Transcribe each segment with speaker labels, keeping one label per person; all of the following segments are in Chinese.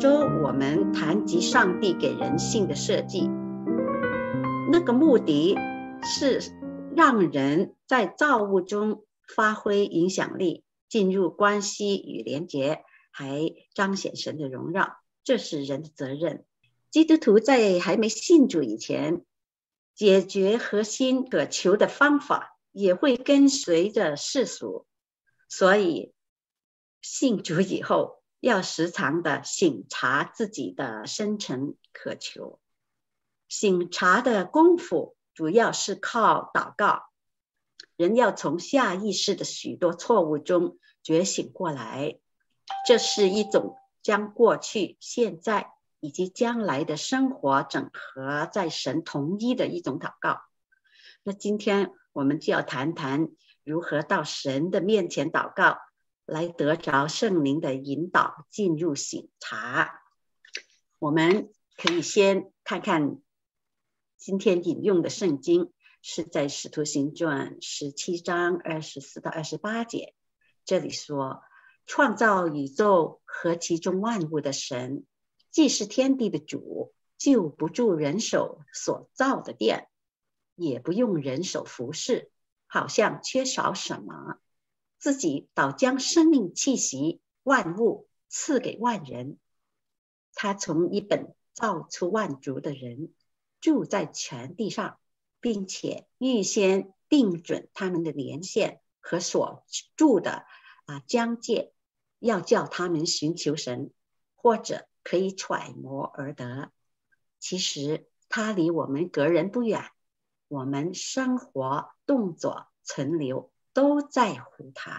Speaker 1: 周我们谈及上帝给人性的设计，那个目的是让人在造物中发挥影响力，进入关系与连结，还彰显神的荣耀，这是人的责任。基督徒在还没信主以前，解决核心渴求的方法也会跟随着世俗，所以信主以后要时常的省察自己的深层渴求。省察的功夫主要是靠祷告，人要从下意识的许多错误中觉醒过来，这是一种将过去、现在以及将来的生活整合在神同一的一种祷告。那今天我们就要谈谈如何到神的面前祷告，来得着圣灵的引导，进入省察。我们可以先看看今天引用的圣经，是在使徒行传17章24到28节。这里说，创造宇宙和其中万物的神，既是天地的主，就不住人手所造的殿，也不用人手服侍，好像缺少什么，自己倒将生命气息万物赐给万人。他从一本造出万族的人，住在全地上，并且预先定准他们的年限和所住的疆界，要叫他们寻求神，或者可以揣摩而得。其实他离我们隔人不远，我们生活、动作、存留都在乎他。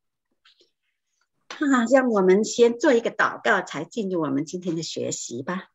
Speaker 1: 让我们先做一个祷告，才进入我们今天的学习吧。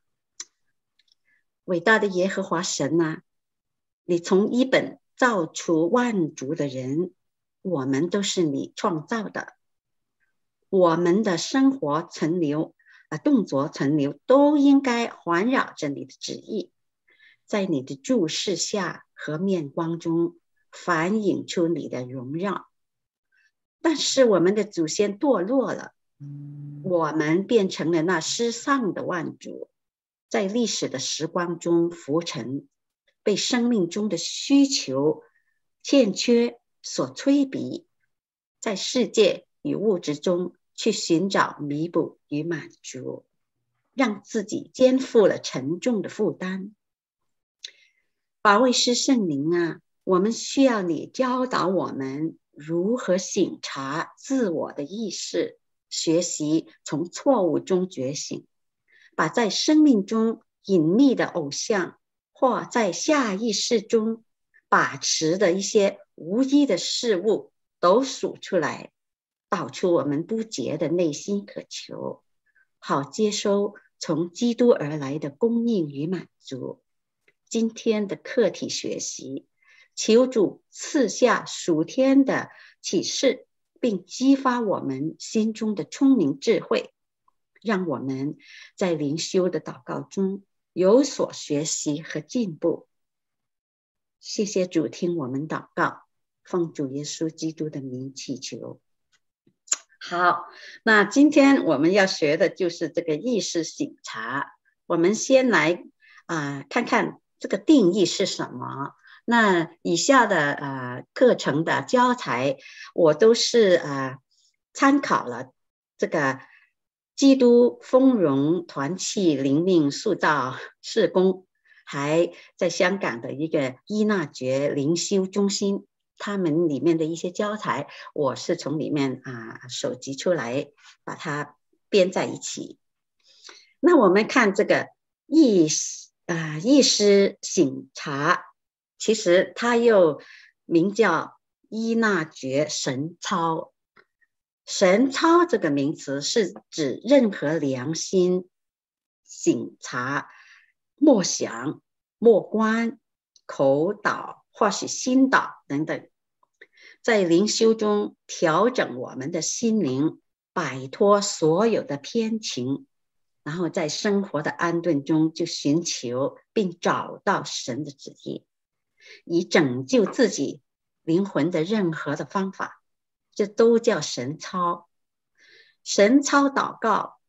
Speaker 1: 伟大的耶和华神啊，你从一本造出万族的人，我们都是你创造的，我们的生活存留动作存留都应该环绕着你的旨意，在你的注视下和面光中反映出你的荣耀。但是我们的祖先堕落了，我们变成了那失丧的万族，在历史的时光中浮沉，被生命中的需求欠缺所催逼，在世界与物质中去寻找弥补与满足，让自己肩负了沉重的负担。保惠师圣灵啊，我们需要你教导我们如何省察自我的意识，学习从错误中觉醒，把在生命中隐秘的偶像或在下意识中把持的一些无意的事物都数出来，导出我们不洁的内心渴求，好接收从基督而来的供应与满足。今天的课题学习，求主赐下属天的启示，并激发我们心中的聪明智慧，让我们在灵修的祷告中有所学习和进步。谢谢主听我们祷告，奉主耶稣基督的名祈求。好，那今天我们要学的就是这个意识省察。我们先来看看这个定义是什么。那以下的课程的教材我都是参考了这个基督丰荣团契灵命塑造事工，还在香港的一个伊纳爵灵修中心，他们里面的一些教材我是从里面收集出来，把它编在一起。那我们看这个意识省察，其实它又名叫伊纳爵神操。神操这个名词是指任何良心省察、默想、默观、口导或是心导等等，在灵修中调整我们的心灵，摆脱所有的偏情，然后在生活的安顿中就寻求并找到神的旨意，以拯救自己灵魂的任何的方法，这都叫神操。神操祷告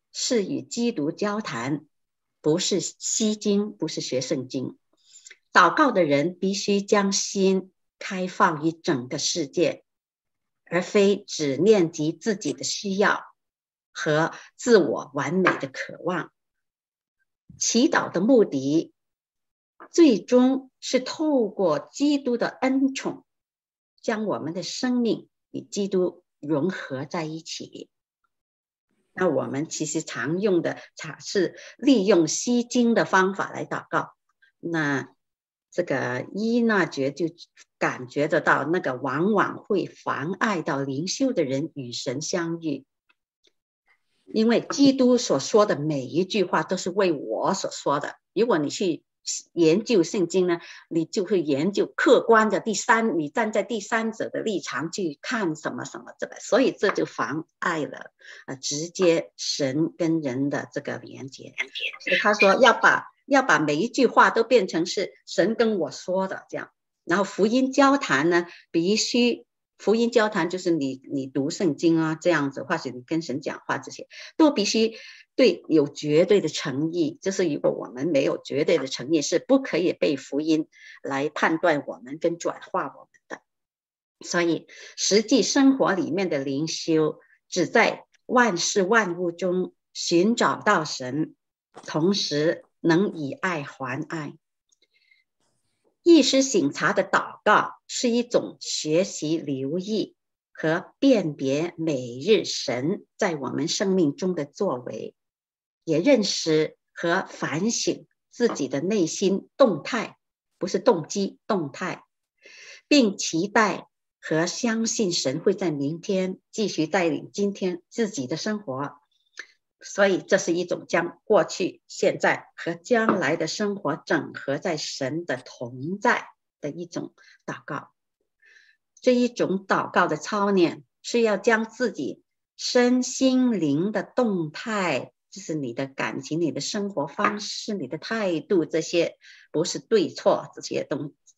Speaker 1: 是与基督交谈，不是吸经，不是学圣经。祷告的人必须将心开放于整个世界，而非只念及自己的需要和自我完美的渴望。祈祷的目的最终是透过基督的恩宠，将我们的生命与基督融合在一起。那我们其实常用的是利用吸经的方法来祷告。那这个依纳爵就感觉得到，那个往往会妨碍到灵修的人与神相遇，因为基督所说的每一句话都是为我所说的。如果你去研究圣经呢，你就会研究客观的你站在第三者的立场去看什么什么这个，所以这就妨碍了直接神跟人的这个连接。所以他说要把每一句话都变成是神跟我说的这样。然后福音交谈呢，必须福音交谈就是你读圣经啊这样子，或者你跟神讲话，这些都必须对有绝对的诚意。就是如果我们没有绝对的诚意，是不可以被福音来判断我们跟转化我们的。所以实际生活里面的灵修，只在万事万物中寻找到神，同时能以爱还爱。意识省察的祷告是一种学习留意和辨别每日神在我们生命中的作为，也认识和反省自己的内心动态，不是动机，动态，并期待和相信神会在明天继续带领今天自己的生活。所以这是一种将过去、现在和将来的生活整合在神的同在的一种祷告。这一种祷告的操练是要将自己身心灵的动态，就是你的感情、你的生活方式、你的态度，这些不是对错这些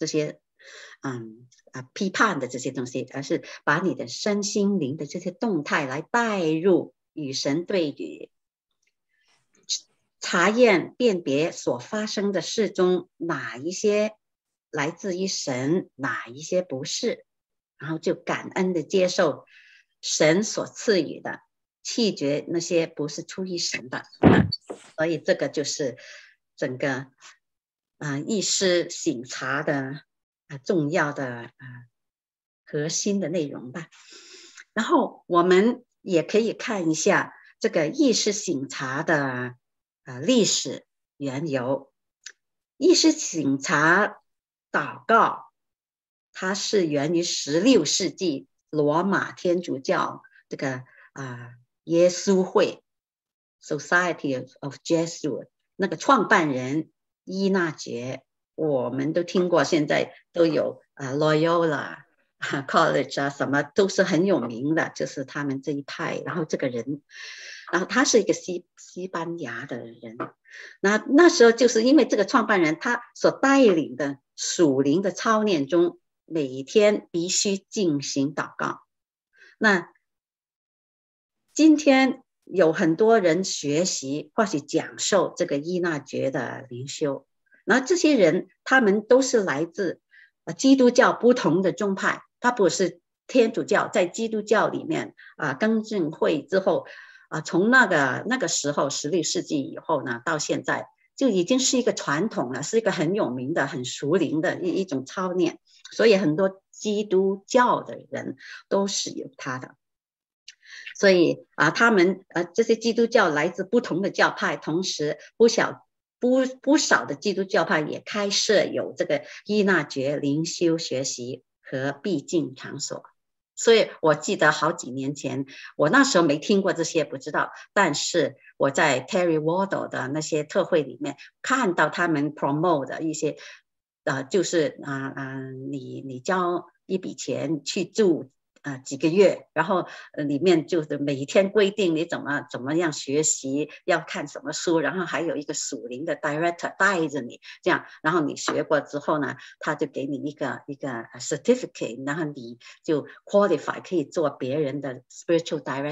Speaker 1: 批判的这些东西，而是把你的身心灵的这些动态来带入与神对语，查验辨别所发生的事中哪一些来自于神，哪一些不是，然后就感恩的接受神所赐予的，弃绝那些不是出于神的。所以这个就是整个意识省察的重要的核心的内容吧。然后我们也可以看一下这个意识省察的历史缘由。意识省察祷告，它是源于16世纪罗马天主教这个耶稣会 Society of Jesuit 那个创办人依纳爵，我们都听过，现在都有Loyola College 什么都是很有名的，就是他们这一派。然后这个人，然后他是一个西班牙的人。那时候就是因为这个创办人他所带领的属灵的操练中，每天必须进行祷告。那今天有很多人学习或是讲授这个依纳爵的灵修，然后这些人他们都是来自基督教不同的宗派，他不是天主教，在基督教里面更正会之后从那个时候16世纪以后呢，到现在就已经是一个传统了，是一个很有名的很熟灵的一种操练，所以很多基督教的人都使用它的。所以他们这些基督教来自不同的教派，同时不少的基督教派也开设有这个依纳爵灵修学习和必经场所。所以我记得好几年前，我那时候没听过这些，不知道，但是我在 Terry Wardle 的那些特会里面看到他们 promote 的一些就是你交一笔钱去住几个月，然后里面就是每一天规定你怎么样学习，要看什么书，然后还有一个属灵的 director 带着你这样，然后你学过之后呢，他就给你一个 certificate， 然后你就 qualify 可以做别人的 spiritual director，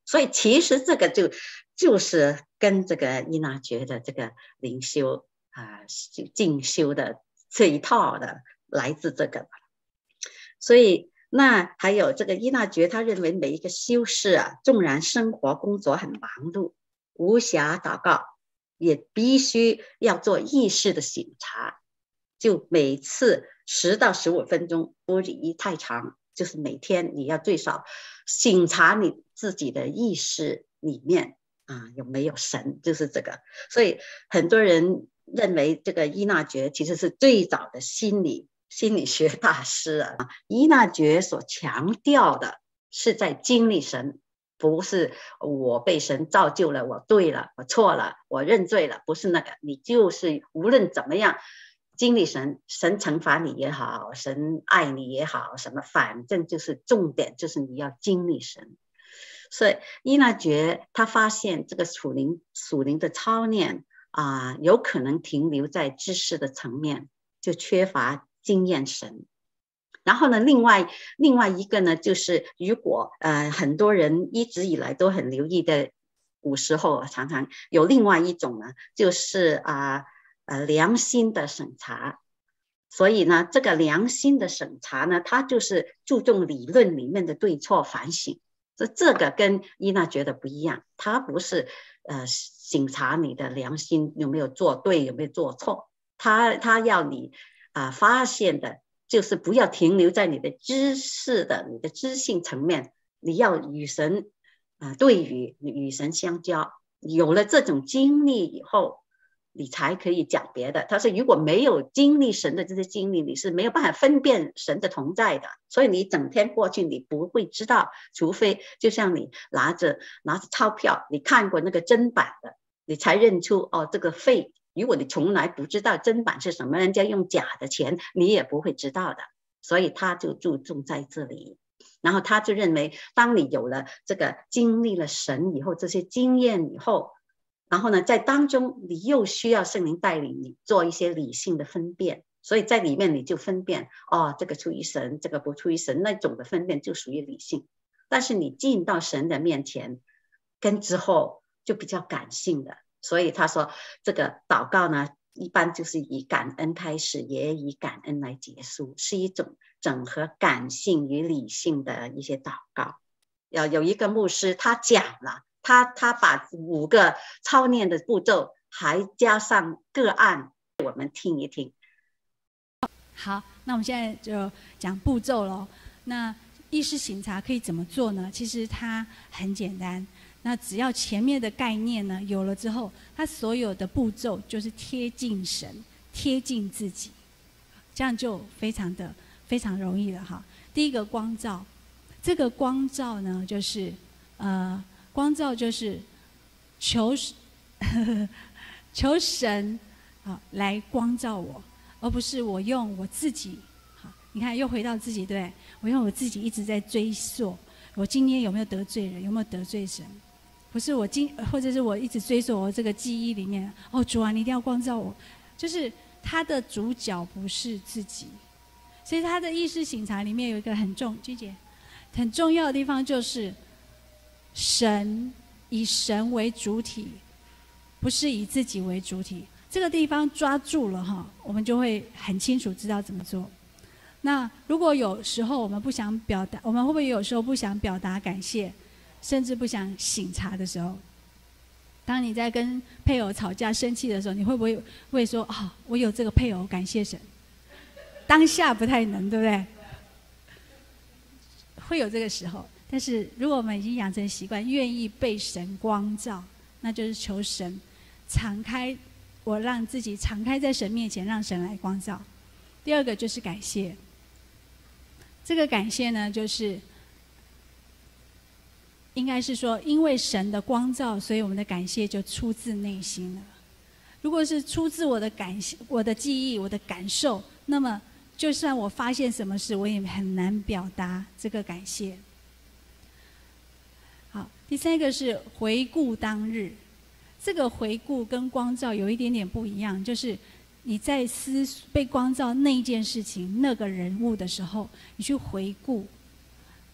Speaker 1: 所以其实这个就是跟这个依那觉的这个灵修进修的这一套的来自这个。所以那还有这个依那觉，他认为每一个修士纵然生活工作很忙碌，无暇祷告，也必须要做意识的省察，就每次10到15分钟，不宜太长，就是每天你要最少省察你自己的意识里面有没有神，就是这个。所以很多人认为这个依那觉其实是最早的心理学大师依那觉所强调的是在经历神，不是我被神造就了，我对了，我错了，我认罪了，不是那个，你就是无论怎么样经历神，神惩罚你也好，神爱你也好，什么反正就是重点就是你要经历神。所以依那觉他发现这个属灵的操练有可能停留在知识的层面，就缺乏经验神。然后呢，另外一个呢，就是如果很多人一直以来都很留意的，古时候常常有另外一种呢，就是良心的审查。所以呢，这个良心的审查呢，它就是注重理论里面的对错反省。这个跟依那觉得不一样，它不是审查你的良心有没有做对，有没有做错，它要你发现的就是不要停留在你的知识的你的知性层面，你要与神对语，与神相交。有了这种经历以后，你才可以讲别的。他说如果没有经历神的这些经历，你是没有办法分辨神的同在的，所以你整天过去你不会知道，除非就像你拿着钞票，你看过那个真版的，你才认出这个废。如果你从来不知道真版是什么，人家用假的钱，你也不会知道的。所以他就注重在这里。然后他就认为，当你有了这个经历了神以后，这些经验以后，然后呢，在当中你又需要圣灵带领你做一些理性的分辨，所以在里面你就分辨这个出于神，这个不出于神，那种的分辨就属于理性。但是你进到神的面前跟之后就比较感性的。所以他说这个祷告呢，一般就是以感恩开始，也以感恩来结束，是一种整合感性与理性的一些祷告。有一个牧师他讲了，他把5个操练的步骤还加上个案，我们听一听。
Speaker 2: 好，那我们现在就讲步骤咯。那意识省察可以怎么做呢？其实它很简单，那只要前面的概念呢有了之后，它所有的步骤就是贴近神，贴近自己，这样就非常容易了哈。第一个光照，这个光照呢就是光照就是求神来光照我，而不是我用我自己。好，你看又回到自己，对，我用我自己一直在追溯，我今天有没有得罪人，有没有得罪神？不是或者是我一直追溯我这个记忆里面，主啊，你一定要光照我。就是他的主角不是自己，所以他的意识省察里面有一个很重要的地方，就是以神为主体，不是以自己为主体。这个地方抓住了哈，我们就会很清楚知道怎么做。那如果有时候我们不想表达，我们会不会有时候不想表达感谢，甚至不想省察的时候？当你在跟配偶吵架生气的时候，你会不会说我有这个配偶，感谢神？当下不太能，对不对？会有这个时候，但是如果我们已经养成习惯，愿意被神光照，那就是求神敞开，我让自己敞开在神面前，让神来光照。第二个就是感谢，这个感谢呢，就是应该是说，因为神的光照，所以我们的感谢就出自内心了。如果是出自我的我的记忆、我的感受，那么就算我发现什么事，我也很难表达这个感谢。好，第三个是回顾当日。这个回顾跟光照有一点点不一样，就是你在被光照那一件事情、那个人物的时候，你去回顾，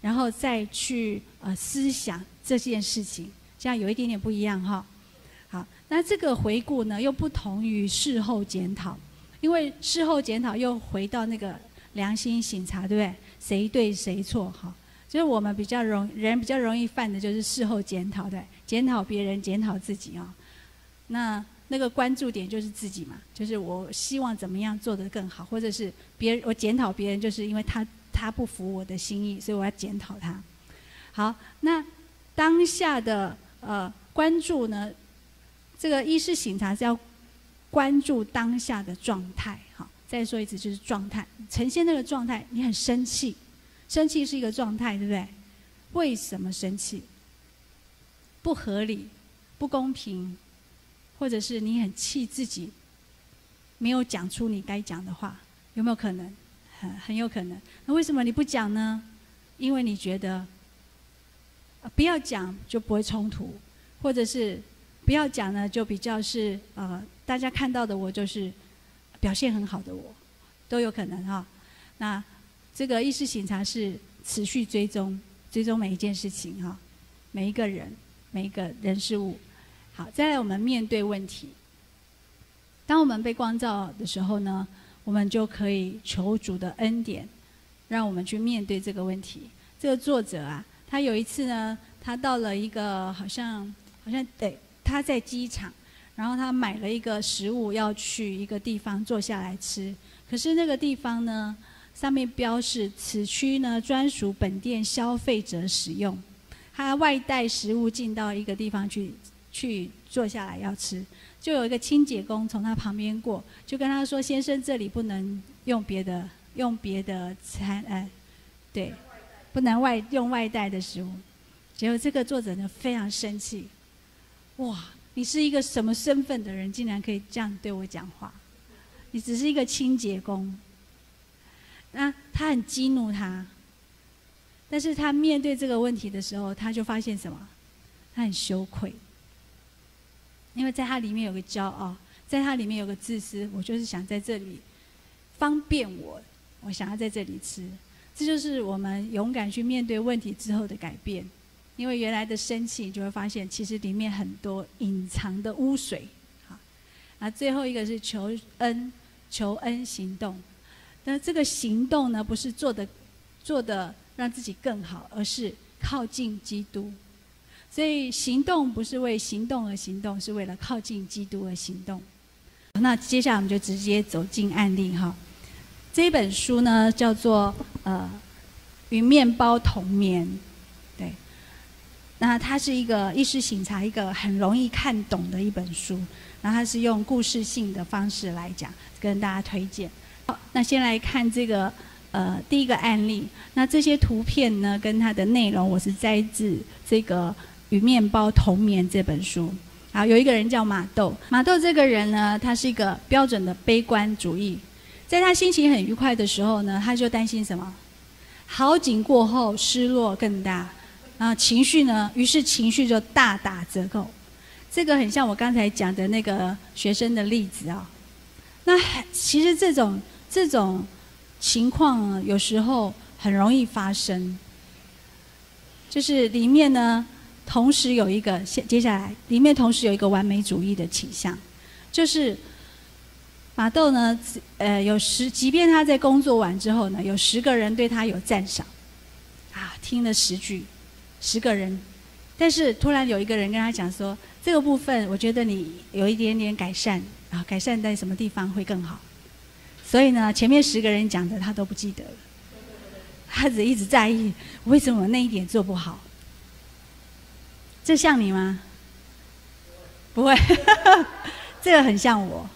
Speaker 2: 然后再去思想这件事情，这样有一点点不一样哈。好，那这个回顾呢，又不同于事后检讨，因为事后检讨又回到那个良心省察，对不对？谁对谁错哈？就是我们人比较容易犯的就是事后检讨，对，检讨别人，检讨自己啊。那个关注点就是自己嘛，就是我希望怎么样做得更好，或者是我检讨别人，就是因为他不符我的心意，所以我要检讨他。好，那当下的关注呢，这个意识省察是要关注当下的状态。好，再说一次，就是状态，呈现那个状态。你很生气，生气是一个状态，对不对？为什么生气？不合理，不公平。或者是你很气自己，没有讲出你该讲的话，有没有可能？很有可能。那为什么你不讲呢？因为你觉得，不要讲就不会冲突，或者是不要讲呢，就比较是大家看到的我就是表现很好的我，都有可能哈。那这个意识省察是持续追踪每一件事情哈，每一个人事物。好，再来我们面对问题。当我们被光照的时候呢，我们就可以求主的恩典，让我们去面对这个问题。这个作者啊，他有一次呢，他到了一个好像对，他在机场，然后他买了一个食物要去一个地方坐下来吃，可是那个地方呢，上面标示此区呢专属本店消费者使用，他外带食物进到一个地方去坐下来要吃，就有一个清洁工从他旁边过，就跟他说：“先生，这里不能用别的餐，对，不能用外带的食物。”结果这个作者呢非常生气，哇，你是一个什么身份的人，竟然可以这样对我讲话？你只是一个清洁工。那他很激怒他，但是他面对这个问题的时候，他就发现什么？他很羞愧。因为在他里面有个骄傲，在他里面有个自私，我就是想在这里方便我想要在这里吃。这就是我们勇敢去面对问题之后的改变。因为原来的生气，你就会发现其实里面很多隐藏的污水。好，那最后一个是求恩行动。那这个行动呢，不是做的让自己更好，而是靠近基督。所以行动不是为行动而行动，是为了靠近基督而行动。那接下来我们就直接走进案例哈。这一本书呢叫做与面包同眠，对。那它是一个意识省察，一个很容易看懂的一本书。然后它是用故事性的方式来讲，跟大家推荐。好，那先来看这个第一个案例。那这些图片呢跟它的内容，我是摘自这个与面包同眠这本书。好，有一个人叫马豆。马豆这个人呢，他是一个标准的悲观主义。在他心情很愉快的时候呢，他就担心什么？好景过后失落更大，然后情绪呢，于是情绪就大打折扣。这个很像我刚才讲的那个学生的例子啊。那其实这种情况有时候很容易发生，就是里面呢。同时有一个，接下来里面同时有一个完美主义的倾向，就是马豆呢，即便他在工作完之后呢，有10个人对他有赞赏，听了10句，10个人，但是突然有一个人跟他讲说，这个部分我觉得你有一点点改善，改善在什么地方会更好，所以呢，前面10个人讲的他都不记得了，他只一直在意为什么我那一点做不好。这像你吗？不会，这个很像我。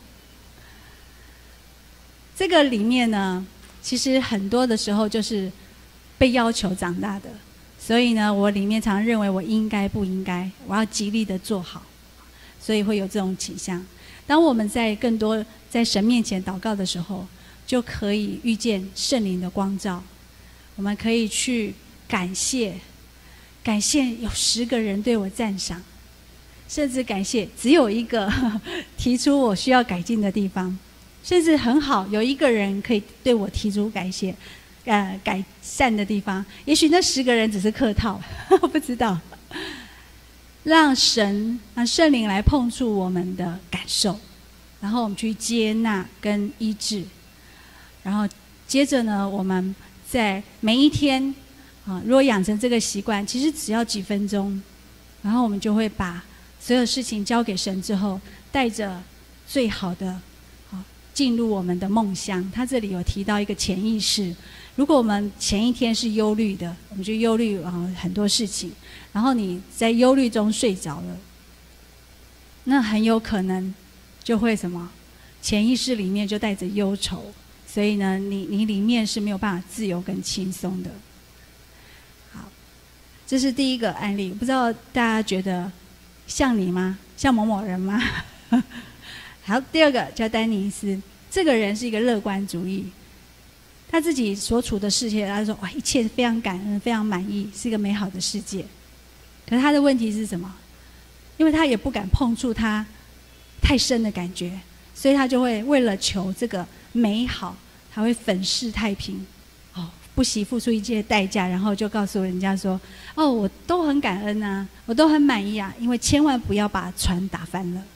Speaker 2: 这个里面呢，其实很多的时候就是被要求长大的，所以呢，我里面常认为我应该不应该，我要极力的做好，所以会有这种倾向。当我们在更多在神面前祷告的时候，就可以遇见圣灵的光照，我们可以去感谢有10个人对我赞赏，甚至感谢只有1个提出我需要改进的地方，甚至很好有1个人可以对我提出感谢， 改善的地方。也许那10个人只是客套，不知道。让圣灵来碰触我们的感受，然后我们去接纳跟医治。然后接着呢，我们在每一天如果养成这个习惯，其实只要几分钟，然后我们就会把所有事情交给神之后，带着最好的进入我们的梦乡。他这里有提到一个潜意识，如果我们前一天是忧虑的，我们就忧虑很多事情，然后你在忧虑中睡着了，那很有可能就会什么，潜意识里面就带着忧愁，所以呢，你里面是没有办法自由跟轻松的。好，这是第一个案例，不知道大家觉得像你吗？像某某人吗？好，第二个叫丹尼斯，这个人是一个乐观主义，他自己所处的世界，他说哇，一切非常感恩，非常满意，是一个美好的世界。可是他的问题是什么？因为他也不敢碰触他太深的感觉，所以他就会为了求这个美好，他会粉饰太平，不惜付出一切代价，然后就告诉人家说，我都很感恩啊，我都很满意啊，因为千万不要把船打翻了。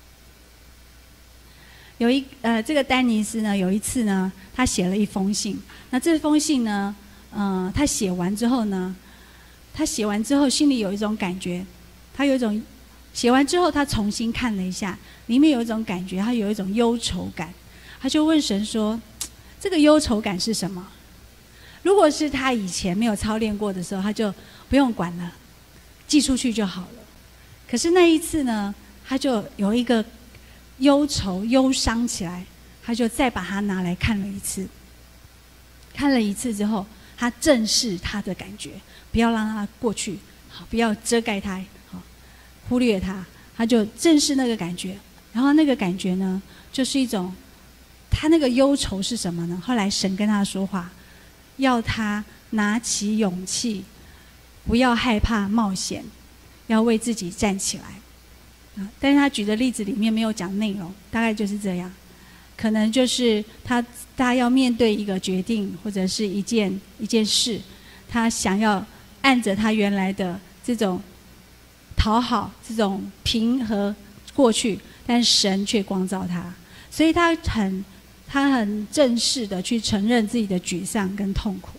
Speaker 2: 这个丹尼斯呢，有一次呢，他写了一封信。那这封信呢，他写完之后心里有一种感觉，写完之后他重新看了一下，里面有一种感觉，他有一种忧愁感。他就问神说，这个忧愁感是什么？如果是他以前没有操练过的时候，他就不用管了，寄出去就好了。可是那一次呢，他就有一个忧愁忧伤起来，他就再把它拿来看了一次。看了一次之后，他正视他的感觉，不要让他过去，不要遮盖他，忽略他，他就正视那个感觉。然后那个感觉呢，就是一种，他那个忧愁是什么呢？后来神跟他说话，要他拿起勇气，不要害怕冒险，要为自己站起来。但是他举的例子里面没有讲内容，大概就是这样，可能就是大家要面对一个决定，或者是一件事，他想要按着他原来的这种讨好、这种平和过去，但神却光照他，所以他很正式的去承认自己的沮丧跟痛苦。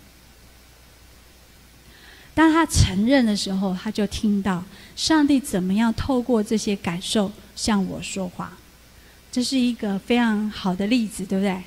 Speaker 2: 当他承认的时候，他就听到上帝怎么样透过这些感受向我说话。这是一个非常好的例子，对不对？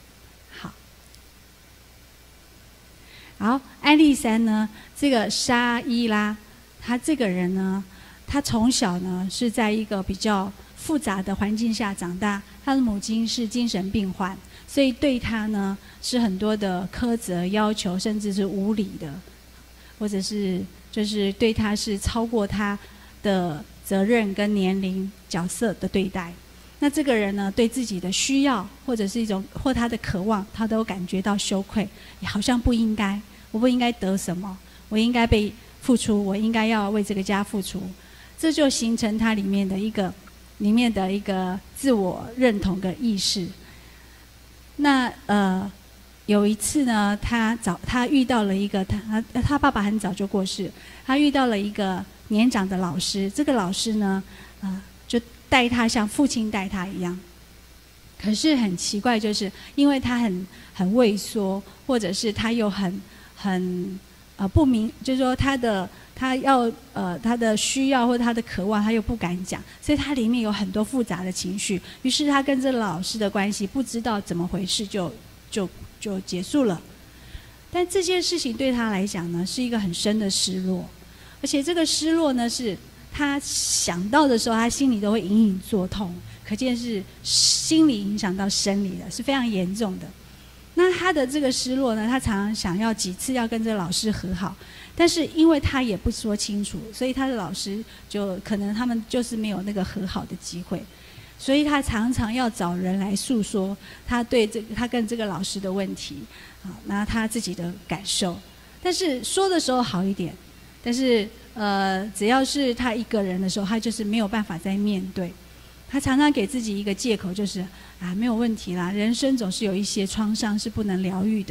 Speaker 2: 好，案例3呢，这个沙伊拉，他这个人呢，他从小呢是在一个比较复杂的环境下长大，他的母亲是精神病患，所以对他呢是很多的苛责要求，甚至是无理的，或者是就是对他是超过他的责任跟年龄角色的对待。那这个人呢，对自己的需要或者是或他的渴望，他都感觉到羞愧，好像不应该，我不应该得什么，我应该被付出，我应该要为这个家付出，这就形成他里面的一个自我认同的意识。那有一次呢，他遇到了一个他爸爸很早就过世，他遇到了一个年长的老师，这个老师呢，就带他像父亲带他一样。可是很奇怪，就是因为他很畏缩，或者是他又很不明，就是说他的需要或者他的渴望他又不敢讲，所以他里面有很多复杂的情绪。于是他跟这个老师的关系不知道怎么回事就结束了。但这件事情对他来讲呢，是一个很深的失落，而且这个失落呢，是他想到的时候，他心里都会隐隐作痛，可见是心理影响到生理的，是非常严重的。那他的这个失落呢，他常常想要几次要跟这个老师和好，但是因为他也不说清楚，所以他的老师就可能他们就是没有那个和好的机会，所以他常常要找人来诉说他跟这个老师的问题，那他自己的感受。但是说的时候好一点，但是只要是他一个人的时候，他就是没有办法再面对。他常常给自己一个借口，就是没有问题啦，人生总是有一些创伤是不能疗愈的，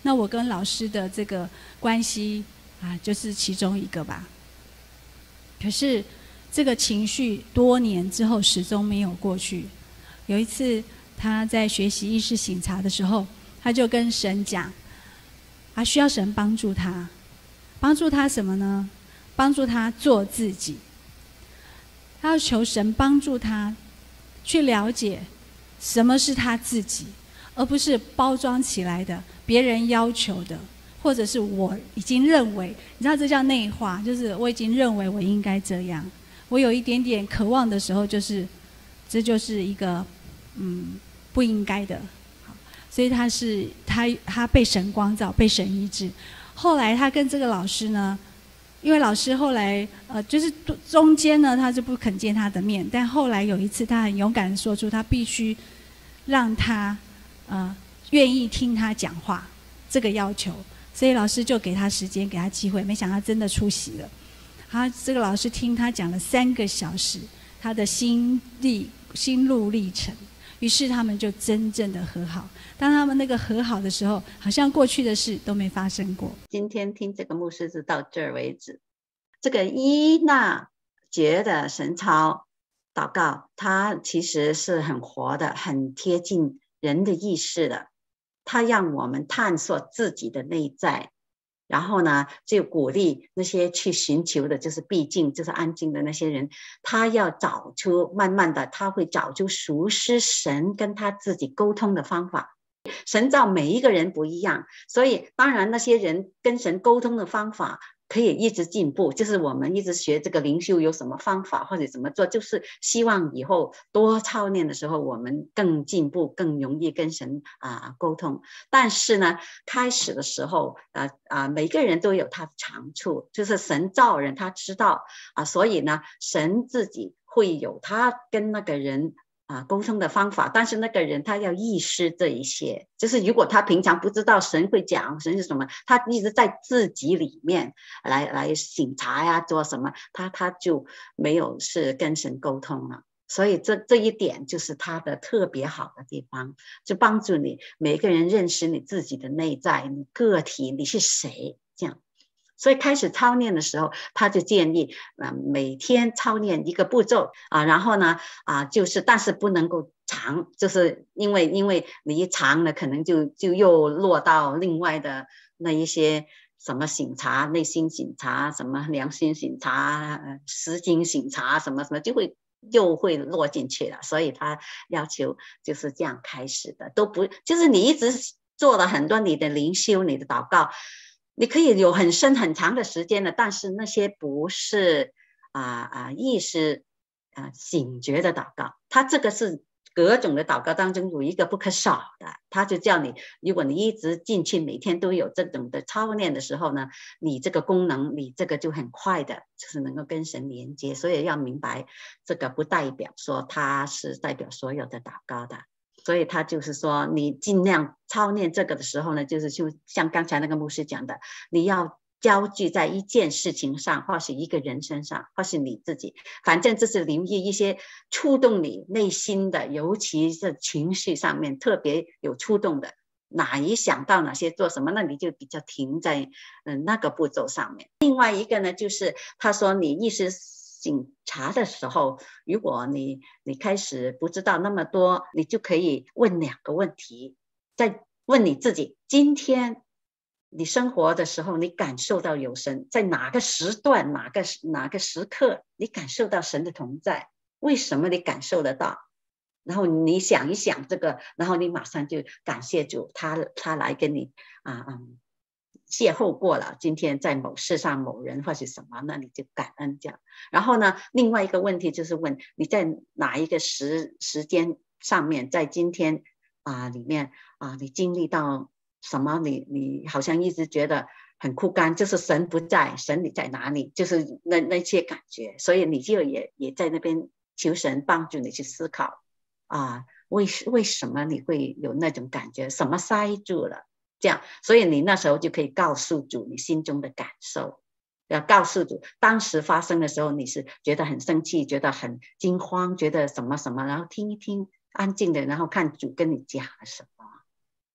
Speaker 2: 那我跟老师的这个关系啊，就是其中一个吧。可是这个情绪多年之后始终没有过去。有一次他在学习意识省察的时候，他就跟神讲，他需要神帮助他。帮助他什么呢？帮助他做自己。他要求神帮助他去了解什么是他自己，而不是包装起来的别人要求的，或者是我已经认为，你知道这叫内化，就是我已经认为我应该这样。我有一点点渴望的时候，这就是一个不应该的。所以他被神光照，被神医治。后来他跟这个老师呢，因为老师后来就是中间呢他就不肯见他的面，但后来有一次他很勇敢地说出他必须让他愿意听他讲话这个要求，所以老师就给他时间，给他机会，没想到他真的出席了。这个老师听他讲了3个小时他的心路历程，于是他们就真正的和好。当他们那个和好的时候，好像过去的事都没发生过。
Speaker 1: 今天听这个牧师就到这儿为止。这个依纳爵的神操祷告，它其实是很活的，很贴近人的意识的。它让我们探索自己的内在，然后呢就鼓励那些去寻求的，就是毕竟就是安静的那些人，他要找出，慢慢的他会找出熟悉神跟他自己沟通的方法。神造每一个人不一样，所以当然那些人跟神沟通的方法可以一直进步，就是我们一直学这个灵修有什么方法或者怎么做，就是希望以后多操练的时候我们更进步，更容易跟神沟通。但是呢开始的时候每个人都有他的长处，就是神造人他知道所以呢神自己会有他跟那个人沟通的方法，但是那个人他要意识这一些，就是如果他平常不知道神会讲神是什么，他一直在自己里面来省察呀做什么，他就没有是跟神沟通了。所以这一点就是他的特别好的地方，就帮助你每个人认识你自己的内在，你个体你是谁这样。所以开始操练的时候，他就建议每天操练一个步骤然后呢就是但是不能够长，就是因为你一长了可能就又落到另外的那一些什么省察，内心省察，什么良心省察，实经省察，什么什么又会落进去了。所以他要求就是这样开始的，都不就是你一直做了很多你的灵修，你的祷告，你可以有很深很长的时间的，但是那些不是意识醒觉的祷告，它这个是各种的祷告当中有一个不可少的。他就叫你，如果你一直进去每天都有这种的操练的时候呢，你这个功能你这个就很快的就是能够跟神连接。所以要明白这个不代表说它是代表所有的祷告的，所以他就是说你尽量操练这个的时候呢，就像刚才那个牧师讲的，你要焦聚在一件事情上，或是一个人身上，或是你自己，反正就是留意一些触动你内心的，尤其是情绪上面特别有触动的，哪一想到哪些做什么，那你就比较停在那个步骤上面。另外一个呢，就是他说你意识省察的时候，如果你开始不知道那么多，你就可以问2个问题，再问你自己，今天你生活的时候你感受到有神，在哪个时段哪个时刻你感受到神的同在，为什么你感受得到，然后你想一想这个，然后你马上就感谢主，他来跟你邂逅过了，今天在某事上某人或是什么，那你就感恩这样。然后呢另外一个问题就是问你在哪一个时间上面，在今天里面你经历到什么，你好像一直觉得很枯干，就是神不在，神你在哪里，就是那些感觉。所以你就也在那边求神帮助你去思考为什么你会有那种感觉，什么塞住了这样。所以你那时候就可以告诉主你心中的感受，要告诉主当时发生的时候你是觉得很生气，觉得很惊慌，觉得什么什么，然后听一听安静的，然后看主跟你讲了什么。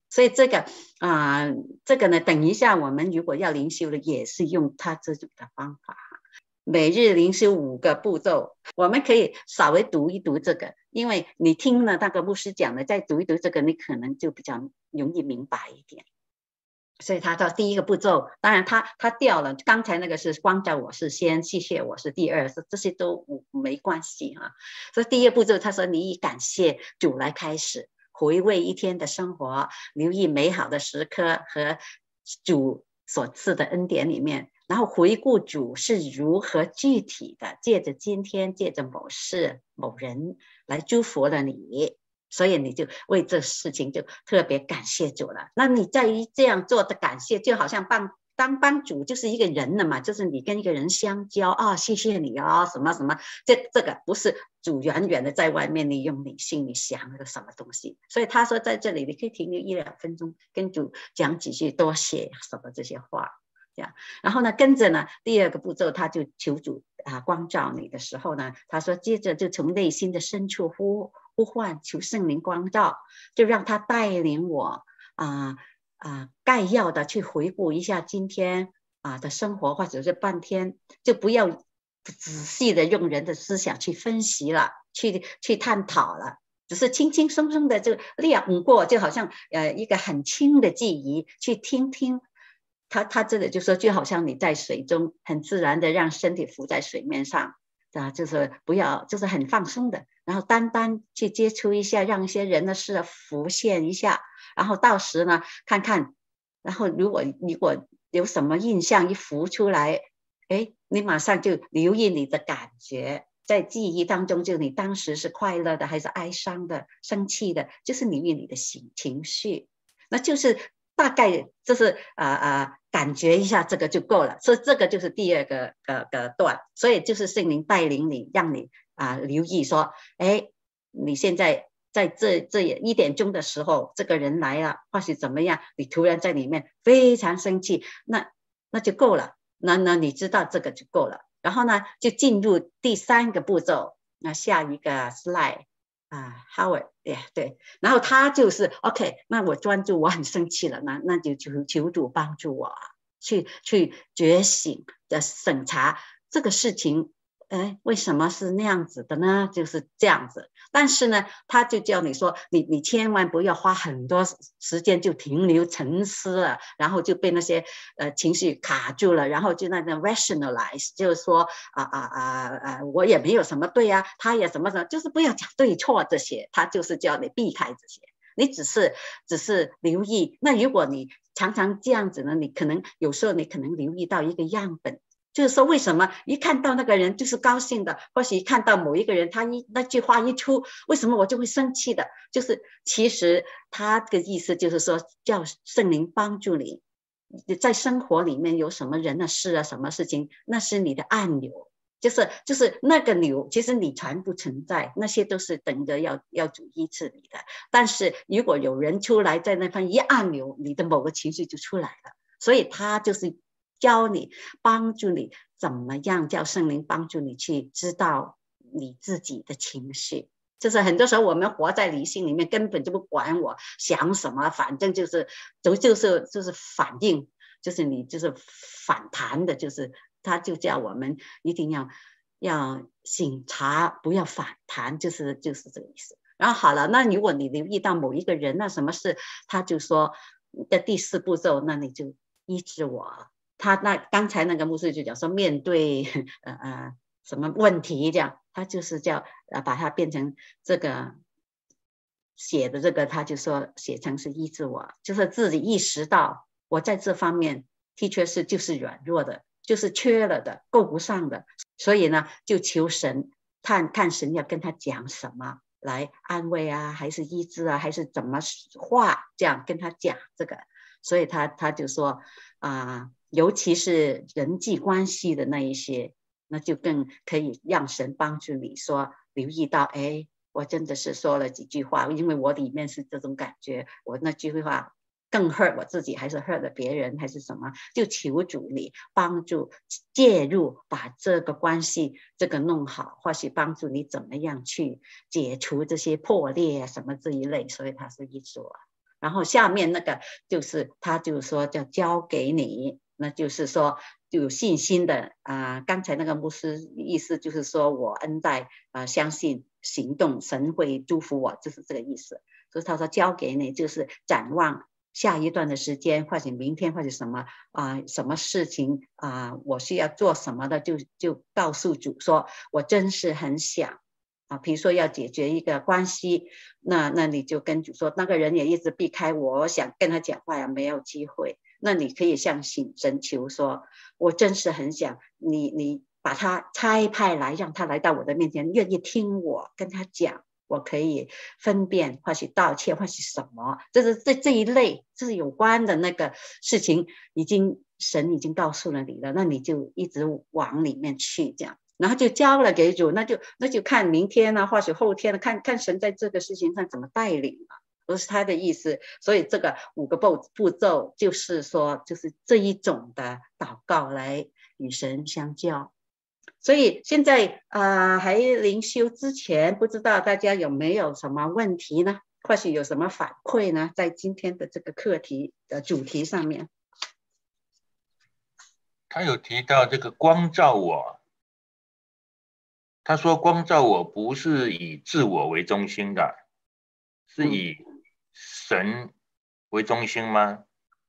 Speaker 1: 所以这个这个呢，等一下我们如果要灵修的，也是用他这种的方法。每日灵修5个步骤，我们可以稍微读一读这个，因为你听了那个牧师讲的，再读一读这个，你可能就比较容易明白一点。所以他到第一个步骤，当然他掉了，刚才那个是光照我是先，谢谢我是第二，这些都没关系啊。所以第一个步骤，他说你以感谢主来开始，回味一天的生活，留意美好的时刻和主所赐的恩典里面，然后回顾主是如何具体的借着今天，借着某事某人来祝福了你，所以你就为这事情就特别感谢主了。那你在于这样做的感谢，就好像帮主就是一个人了嘛，就是你跟一个人相交啊，谢谢你啊，什么什么，这个不是主远远的在外面，你用你心里想那个什么东西。所以他说在这里你可以停留1-2分钟，跟主讲几句多谢什么这些话。然后呢，跟着呢，第二个步骤，他就求主光照你的时候呢，他说接着就从内心的深处呼唤，求圣灵光照，就让他带领我概要的去回顾一下今天的生活，或者是半天，就不要仔细的用人的思想去分析了，去探讨了。只是轻轻松松的就亮过，就好像一个很轻的记忆，去听听。他这里就说，就好像你在水中很自然的让身体浮在水面上就是不要，就是很放松的，然后单单去接触一下，让一些人的事浮现一下，然后到时呢看看，然后如果有什么印象一浮出来，你马上就留意你的感觉，在记忆当中，就你当时是快乐的还是哀伤的、生气的，就是留意你的情绪，那就是大概就是感觉一下这个就够了。所以这个就是第二个段，所以就是圣灵带领你，让你留意说，你现在在这1点钟的时候，这个人来了，或许怎么样，你突然在里面非常生气，那就够了，那你知道这个就够了。然后呢，就进入第3个步骤，那下一个 slide。Howard， 对，然后他就是 OK， 那我专注，我很生气了，那就求主帮助我去觉醒的审查这个事情，为什么是那样子的呢？就是这样子。但是呢，他就叫你说，你千万不要花很多时间就停留沉思了，然后就被那些情绪卡住了，然后就那个 rationalize， 就是说我也没有什么对啊，他也什么什么，就是不要讲对错这些，他就是叫你避开这些，你只是留意。那如果你常常这样子呢，你可能有时候你可能留意到一个样本。就是说为什么一看到那个人就是高兴的，或许一看到某一个人他那句话一出，为什么我就会生气的，就是其实他的意思就是说叫圣灵帮助你在生活里面有什么人的事啊，什么事情，那是你的按钮，就是那个钮，其实你全不存在，那些都是等着要主医治你的。但是如果有人出来在那方一按钮，你的某个情绪就出来了。所以他就是教你帮助你怎么样叫圣灵帮助你去知道你自己的情绪。就是很多时候我们活在理性里面，根本就不管我想什么，反正就是反应，就是你就是反弹的，就是他就叫我们一定要醒察，不要反弹，就是这个意思。然后好了，那如果你留意到某一个人，那什么事，他就说的第4步骤，那你就医治我。他那刚才那个牧师就讲说，面对什么问题这样，他就是叫把它变成这个写的这个，他就说写成是医治我，就是自己意识到我在这方面的确是就是软弱的，就是缺了的，够不上的，所以呢就求神看神要跟他讲什么来安慰啊，还是医治啊，还是怎么话这样跟他讲这个。所以他就说尤其是人际关系的那一些，那就更可以让神帮助你说留意到，我真的是说了几句话，因为我里面是这种感觉，我那句话更 hurt 我自己，还是 hurt 了别人，还是什么，就求主你帮助介入，把这个关系这个弄好，或许帮助你怎么样去解除这些破裂什么这一类。所以他是医治我。 然后下面那个就是他就说叫交给你，那就是说就有信心的刚才那个牧师意思就是说我恩待相信行动，神会祝福我，就是这个意思。所以他说交给你就是展望下一段的时间，或者明天或者什么什么事情我需要做什么的，就告诉主说我真是很想比如说要解决一个关系，那你就跟主说那个人也一直避开我，我想跟他讲话呀没有机会，那你可以向神求说我真是很想你把他差派来，让他来到我的面前，愿意听我跟他讲，我可以分辨或许道歉或许什么，这是这一类就是有关的那个事情神已经告诉了你了，那你就一直往里面去这样，然后就交了给主，那就看明天或许后天看神在这个事情上怎么带领都是他的意思。所以这个5个步骤就是说就是这一种的祷告来与神相交。所以现在还灵修之前，不知道大家有没有什么问题呢？或许有什么反馈呢？在今天的这个课题的主题上面，
Speaker 3: 他有提到这个光照我，他说光照我不是以自我为中心的，是以神为中心吗？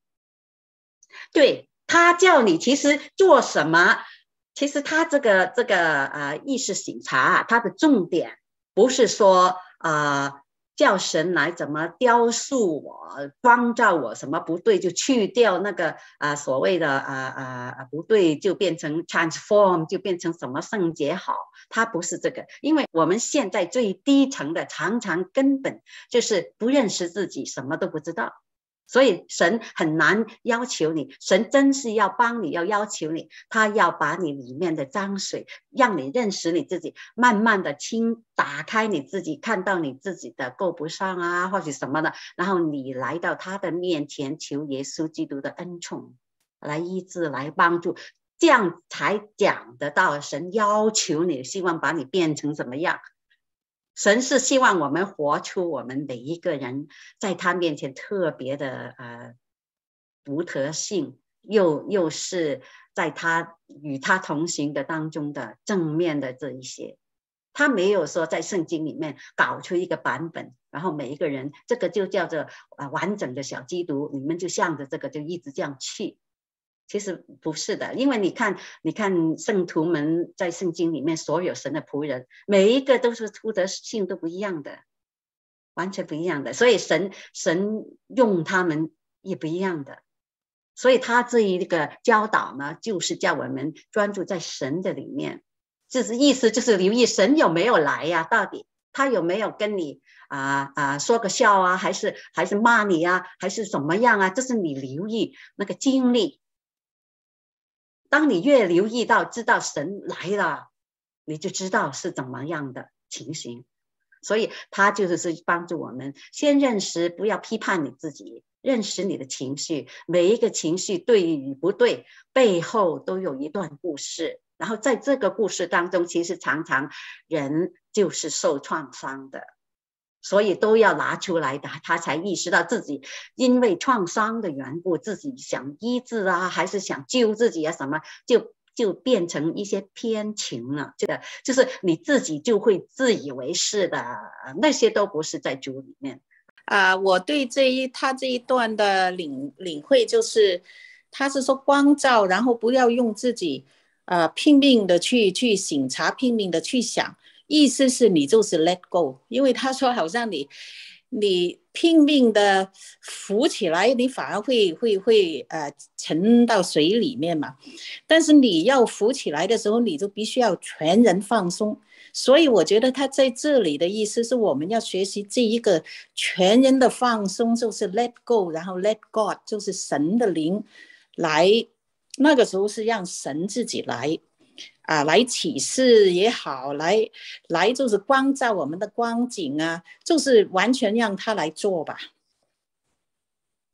Speaker 1: 对，他叫你其实做什么，其实他这个意识省察他的重点不是说叫神来怎么雕塑我光照我，什么不对就去掉那个所谓的不对就变成 transform 就变成什么圣洁好，它不是这个。因为我们现在最低层的常常根本就是不认识自己，什么都不知道，所以神很难要求你，神真是要帮你，要要求你，他要把你里面的脏水让你认识你自己，慢慢的打开你自己，看到你自己的够不上或者什么的，然后你来到他的面前，求耶稣基督的恩宠来医治来帮助，这样才讲得到神要求你，希望把你变成怎么样。神是希望我们活出我们每一个人在他面前特别的独特性，又是在他与他同行的当中的正面的这一些，他没有说在圣经里面搞出一个版本，然后每一个人这个就叫做完整的小基督，你们就向着这个就一直这样去。其实不是的，因为你看圣徒们在圣经里面所有神的仆人，每一个都是出的性都不一样的，完全不一样的，所以神用他们也不一样的，所以他这一个教导呢，就是叫我们专注在神的里面，就是意思就是留意神有没有来呀，到底他有没有跟你说个笑还是骂你还是怎么样这是你留意那个经历。当你越留意到知道神来了，你就知道是怎么样的情形。所以他就是帮助我们先认识，不要批判你自己，认识你的情绪，每一个情绪对与不对背后都有一段故事，然后在这个故事当中，其实常常人就是受创伤的，所以都要拿出来的，他才意识到自己因为创伤的缘故，自己想医治还是想救自己什么，就变成一些偏情了。这个就是你自己就会自以为是的，那些都不是在主里面。
Speaker 4: 我对他这一段的领会就是，他是说光照，然后不要用自己拼命的去省察，拼命的去想。意思是你就是 let go， 因为他说好像你拼命的浮起来，你反而会沉到水里面嘛。但是你要浮起来的时候，你就必须要全人放松。所以我觉得他在这里的意思是我们要学习这一个全人的放松，就是 let go， 然后 let God， 就是神的灵来，那个时候是让神自己来启示也好，来就是光照我们的光景就是完全让他来做吧。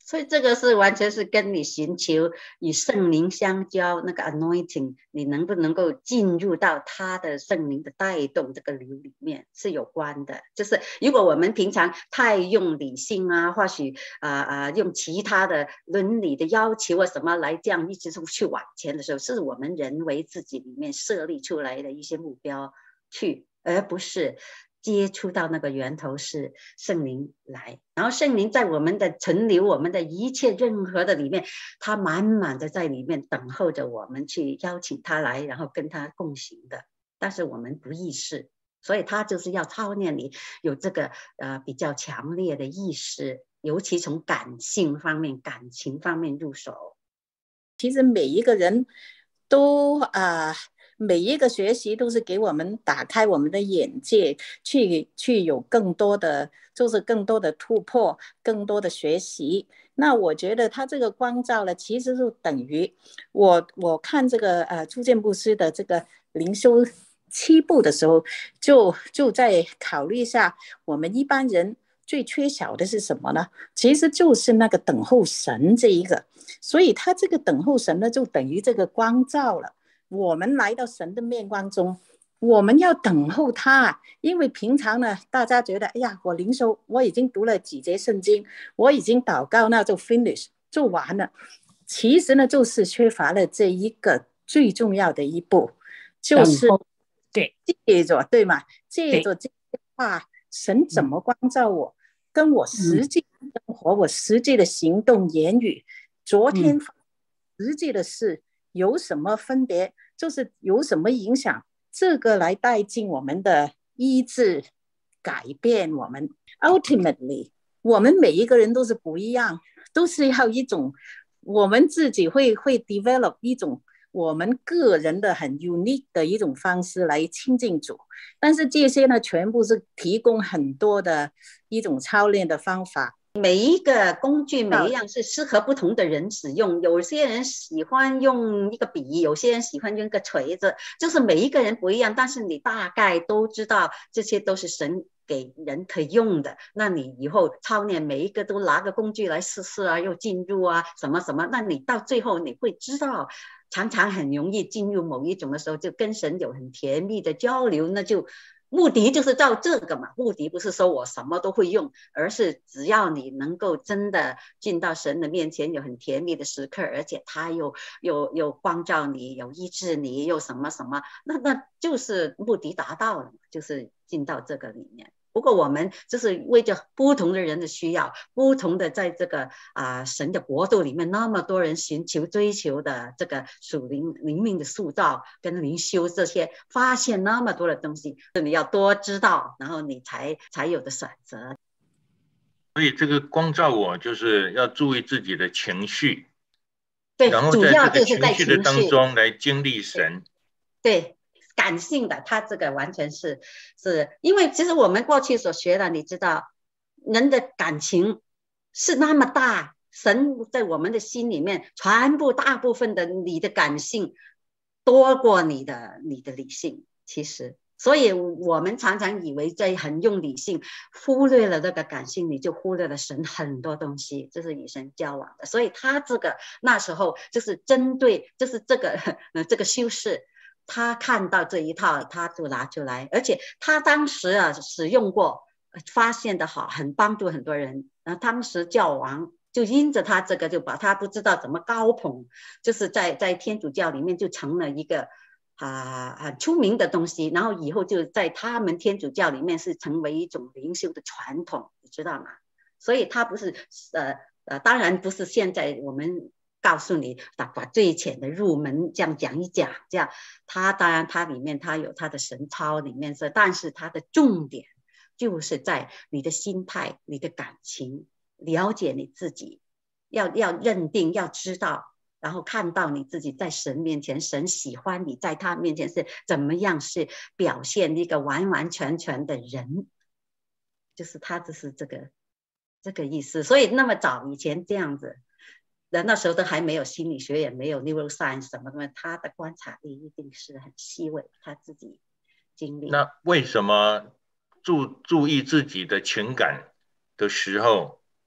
Speaker 1: 所以这个是完全是跟你寻求与圣灵相交那个 anointing， 你能不能够进入到他的圣灵的带动这个流里面是有关的。就是如果我们平常太用理性啊，或许用其他的伦理的要求啊什么来这样一直去往前的时候，是我们人为自己里面设立出来的一些目标去，而不是接触到那个源头是圣灵来，然后圣灵在我们的存留，我们的一切任何的里面，他满满的在里面等候着我们去邀请他来，然后跟他共行的，但是我们不意识，所以他就是要操练你有这个比较强烈的意识，尤其从感性方面、感情方面入手。
Speaker 4: 其实每一个人都每一个学习都是给我们打开我们的眼界，去有更多的突破，更多的学习。那我觉得他这个光照呢，其实就等于我看这个朱建布师的这个灵修7步的时候，就在考虑一下我们一般人最缺少的是什么呢？其实就是那个等候神这一个，所以他这个等候神呢，就等于这个光照了。我们来到神的面光中，我们要等候他，因为平常呢，大家觉得，哎呀，我灵修，我已经读了几节圣经，我已经祷告，那就 finish 就完了。其实呢，就是缺乏了这一个最重要的一步，就是借着，对吗？借着这句话，神怎么光照我，跟我实际生活，我实际的行动、言语，昨天实际的事有什么分别？就是有什么影响？这个来带进我们的医治，改变我们。Ultimately， 我们每一个人都是不一样，都是要一种我们自己会 develop 一种我们个人的很 unique 的一种方式来亲近主。但是这些呢，全部是提供很多的一种操练的方法。
Speaker 1: 每一个工具每一样是适合不同的人使用，有些人喜欢用一个笔，有些人喜欢用一个锤子，就是每一个人不一样，但是你大概都知道这些都是神给人可以用的，那你以后操练每一个都拿个工具来试试啊，又进入啊什么什么，那你到最后你会知道，常常很容易进入某一种的时候就跟神有很甜蜜的交流，那就目的就是照这个嘛，目的不是说我什么都会用，而是只要你能够真的进到神的面前，有很甜蜜的时刻，而且他又光照你，有医治你，又什么什么，那就是目的达到了，就是进到这个里面。不过我们就是为着不同的人的需要，不同的在这个神的国度里面，那么多人寻求追求的这个属灵命的塑造跟灵修这些，发现那么多的东西，你要多知道，然后你才有的选择。
Speaker 3: 所以这个光照我就是要注意自己的情绪，
Speaker 1: 对，
Speaker 3: 然后在这个情绪的当中来经历神。
Speaker 1: 对。感性的，他这个完全是因为其实我们过去所学的，你知道人的感情是那么大，神在我们的心里面全部大部分的你的感性多过你的理性，其实所以我们常常以为在很用理性，忽略了这个感性，你就忽略了神很多东西，这是与神交往的。所以他这个那时候就是针对就是这个修饰，他看到这一套他就拿出来，而且他当时使用过，发现的好，很帮助很多人。当时教王就因着他这个，就把他不知道怎么高捧，就是在天主教里面就成了一个很出名的东西，然后以后就在他们天主教里面是成为一种灵修的传统，你知道吗？所以他不是当然不是现在我们告诉你把最浅的入门这样讲一讲，这样他当然他里面他有他的神操里面是，但是他的重点就是在你的心态、你的感情，了解你自己，要认定，要知道，然后看到你自己在神面前，神喜欢你在他面前是怎么样，是表现一个完完全全的人，就是他就是这个意思。所以那么早以前这样子，那时候都还没有心理学，也没有 neuroscience 什么的，他的观察力一定是很细微，他自己经历。
Speaker 3: 那为什么注意自己的情感的时候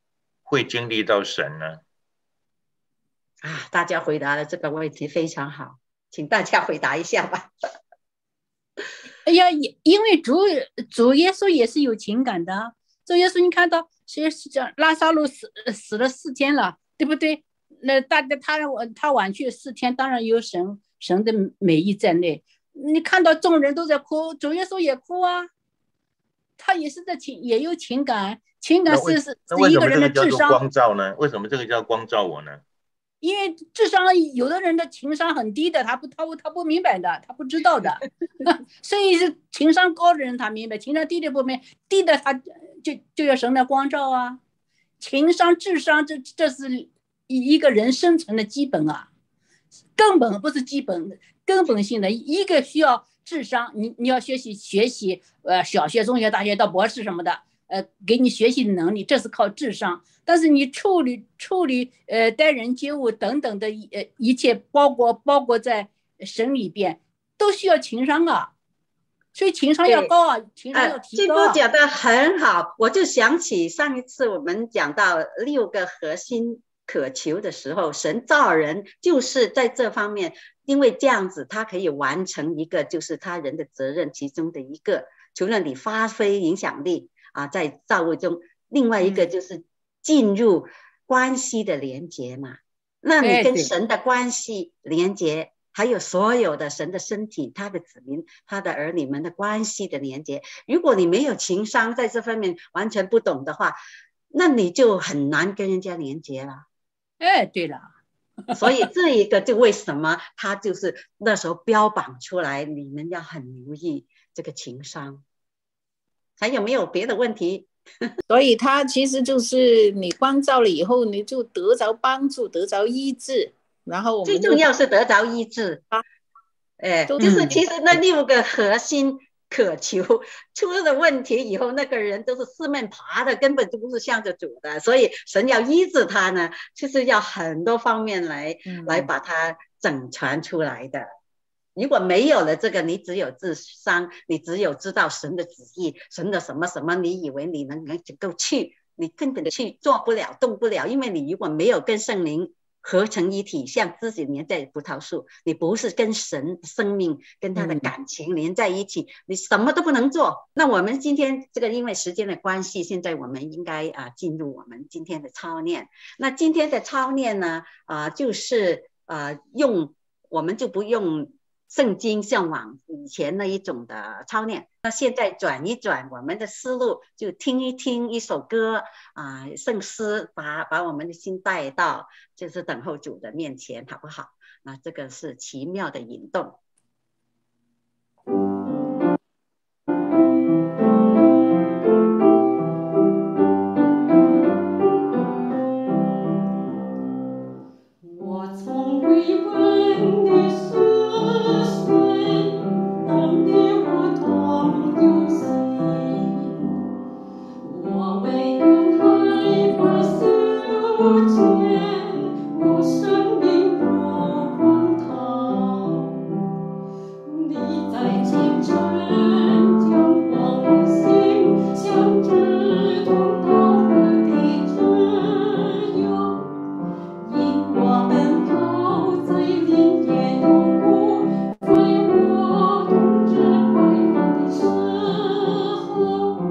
Speaker 3: 会经历到神呢？
Speaker 1: 大家回答的这个问题非常好，请大家回答一下吧。
Speaker 5: 哎呀，因为主耶稣也是有情感的。主耶稣你看到是讲拉撒路死了4天了，对不对？那他晚去4天，当然有神的美意在内。你看到众人都在哭，主耶稣也哭啊，他也是也有情感。情感是一个人的智商。为什么这个叫做
Speaker 3: 光照呢？为什么这个叫光照我呢？
Speaker 5: 因为智商有的人的情商很低的，他不明白的，他不知道的。所以是情商高的人他明白，情商低的不明白，低的他就要神的光照啊。情商智商这是一个人生存的基本啊，根本不是基本，根本性的一个需要智商。你要学习小学中学大学到博士什么的，给你学习的能力，这是靠智商。但是你处理待人接物等等的一切包括在神里边都需要情商啊，所以情商要高啊，情商要提高啊。
Speaker 1: 这部讲得很好，我就想起上一次我们讲到6个核心渴求的时候，神造人就是在这方面，因为这样子他可以完成一个就是他人的责任其中的一个，除了你发挥影响力在造物中，另外一个就是进入关系的连结嘛。那你跟神的关系连结，还有所有的神的身体，他的子民，他的儿女们的关系的连结，如果你没有情商，在这方面完全不懂的话，那你就很难跟人家连结了。
Speaker 5: 对了。
Speaker 1: 所以这一个就为什么他就是那时候标榜出来，你们要很留意这个情商。还有没有别的问题？
Speaker 4: 所以他其实就是你光照了以后，你就得着帮助，得着医治，然后我们
Speaker 1: 最重要是得着医治就是其实那6个核心渴求出了问题以后，那个人都是四面爬的，根本就不是向着主的，所以神要医治他呢，就是要很多方面来把它整全出来的。如果没有了这个，你只有智商，你只有知道神的旨意，神的什么什么，你以为你能够去，你根本去做不了，动不了，因为你如果没有跟圣灵合成一体，像自己连在葡萄树，你不是跟神生命跟他的感情连在一起，你什么都不能做。那我们今天这个因为时间的关系，现在我们应该进入我们今天的操练。那今天的操练呢就是我们就不用圣经向往以前那一种的操练，那现在转一转我们的思路，就听一听一首歌圣诗，把我们的心带到就是等候主的面前，好不好？那这个是奇妙的引动。
Speaker 6: 我从未问你是谁，懂得我同游戏，我为人害怕羞怯，我生命如狂涛，你在清晨将我唤醒，像志同道合的挚友，因我奔跑在林野幽谷，在我冬至快乐的时候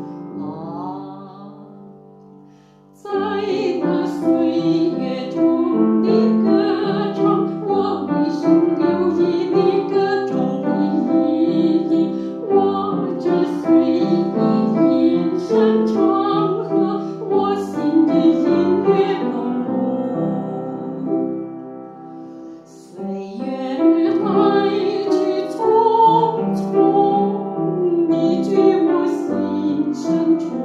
Speaker 6: 在那岁月中的歌唱，我为神留意你歌中的意义，我这随意吟声唱和我心的音乐共舞。岁月来去匆匆，你居我心深处，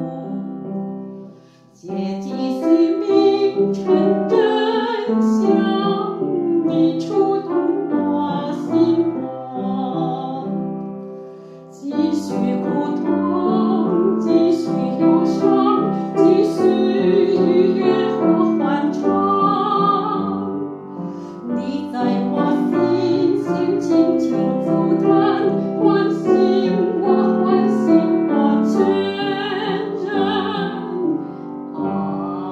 Speaker 6: 结记随命成真相，你触动我心房。继续苦痛，继续忧伤，继续愉悦和欢畅。你在我心间轻轻走弹，唤醒我，唤醒我全人。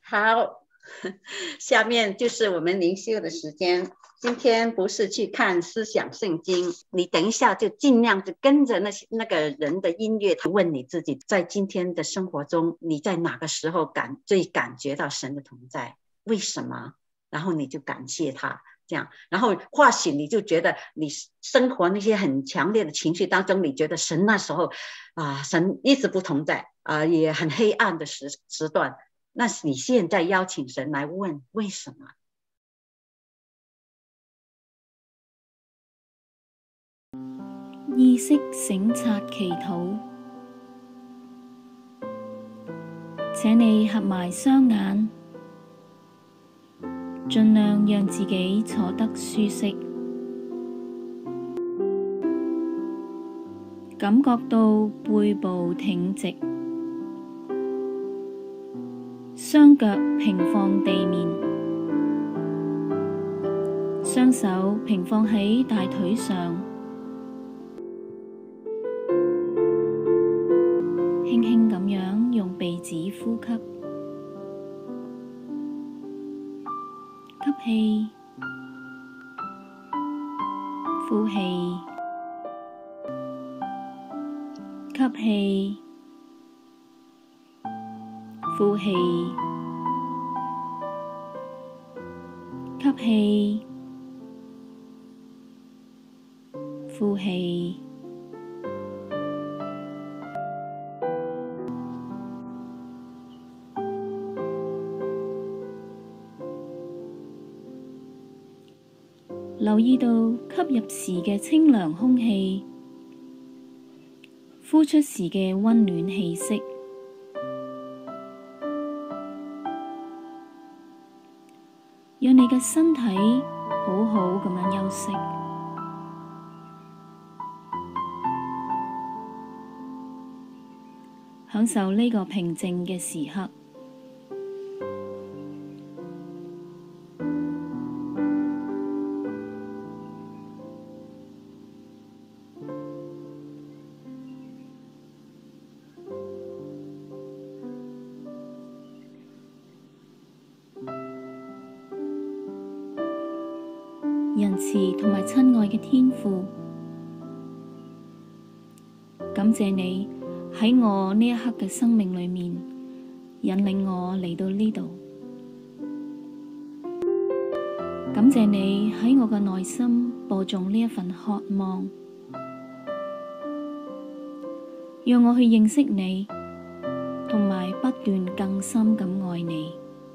Speaker 1: 好，下面就是我们灵修的时间。今天不是去看思想圣经，你等一下就尽量就跟着那个人的音乐，问你自己，在今天的生活中，你在哪个时候最感觉到神的同在？为什么？然后你就感谢他，这样，然后或许你就觉得你生活那些很强烈的情绪当中，你觉得神那时候神一直不同在也很黑暗的时段。那你现在邀请神来问为什么？
Speaker 7: 意識省察祈禱，請你合埋雙眼，盡量讓自己坐得舒適，感覺到背部挺直，雙腳平放地面，雙手平放喺大腿上，輕輕咁樣用鼻子呼吸，吸氣，呼氣，吸氣，呼氣，吸氣，呼氣。留意到吸入時嘅清涼空氣，呼出時嘅溫暖氣息。讓你嘅身體好好咁樣休息，享受呢個平靜嘅時刻。仁慈同埋親愛嘅天父，感謝你喺我呢一刻嘅生命裏面引領我嚟到呢度，感謝你喺我嘅內心播種呢一份渴望，讓我去認識你，同埋不斷更深咁愛你。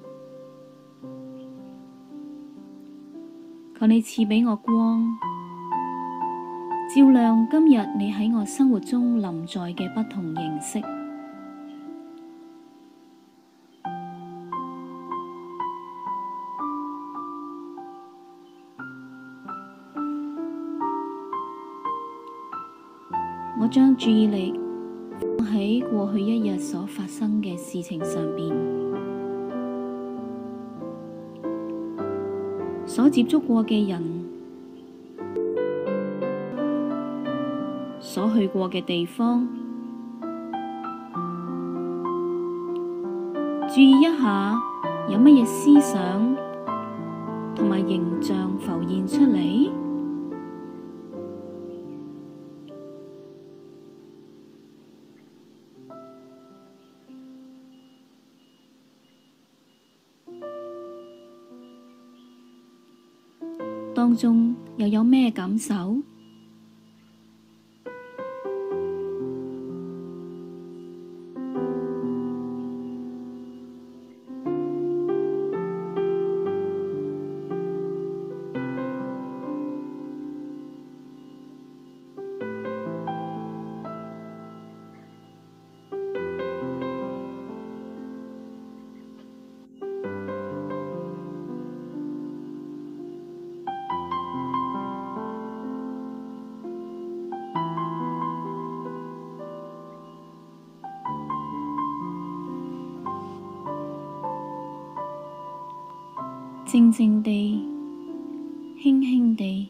Speaker 7: 求你賜畀我光，照亮今日你喺我生活中臨在嘅不同形式。我將注意力放喺過去一日所發生嘅事情上邊。所接觸過嘅人，所去過嘅地方，注意一下有乜嘢思想同埋形象浮現出嚟。當中又有咩感受？靜靜地，輕輕地，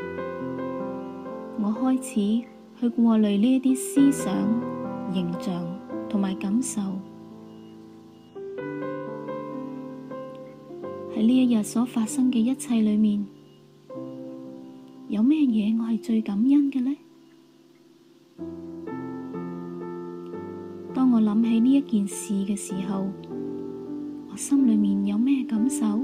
Speaker 7: 我開始去過濾呢一啲思想、形象同埋感受， 喺呢一日所發生嘅一切裏面，有咩嘢我係最感恩嘅呢？當我諗起呢一件事嘅時候，我心裏面有咩感受？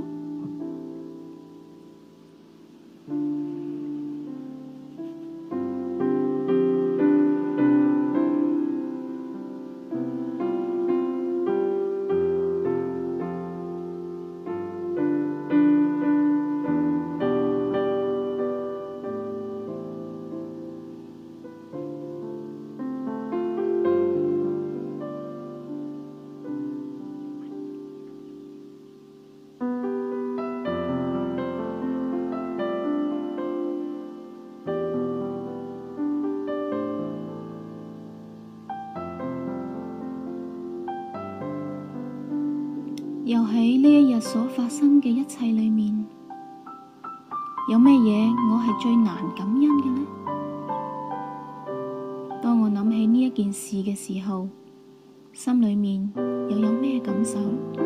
Speaker 7: 又喺呢一日所發生嘅一切裏面，有咩嘢我係最難感恩嘅呢？當我諗起呢一件事嘅時候，心裏面又有咩感受？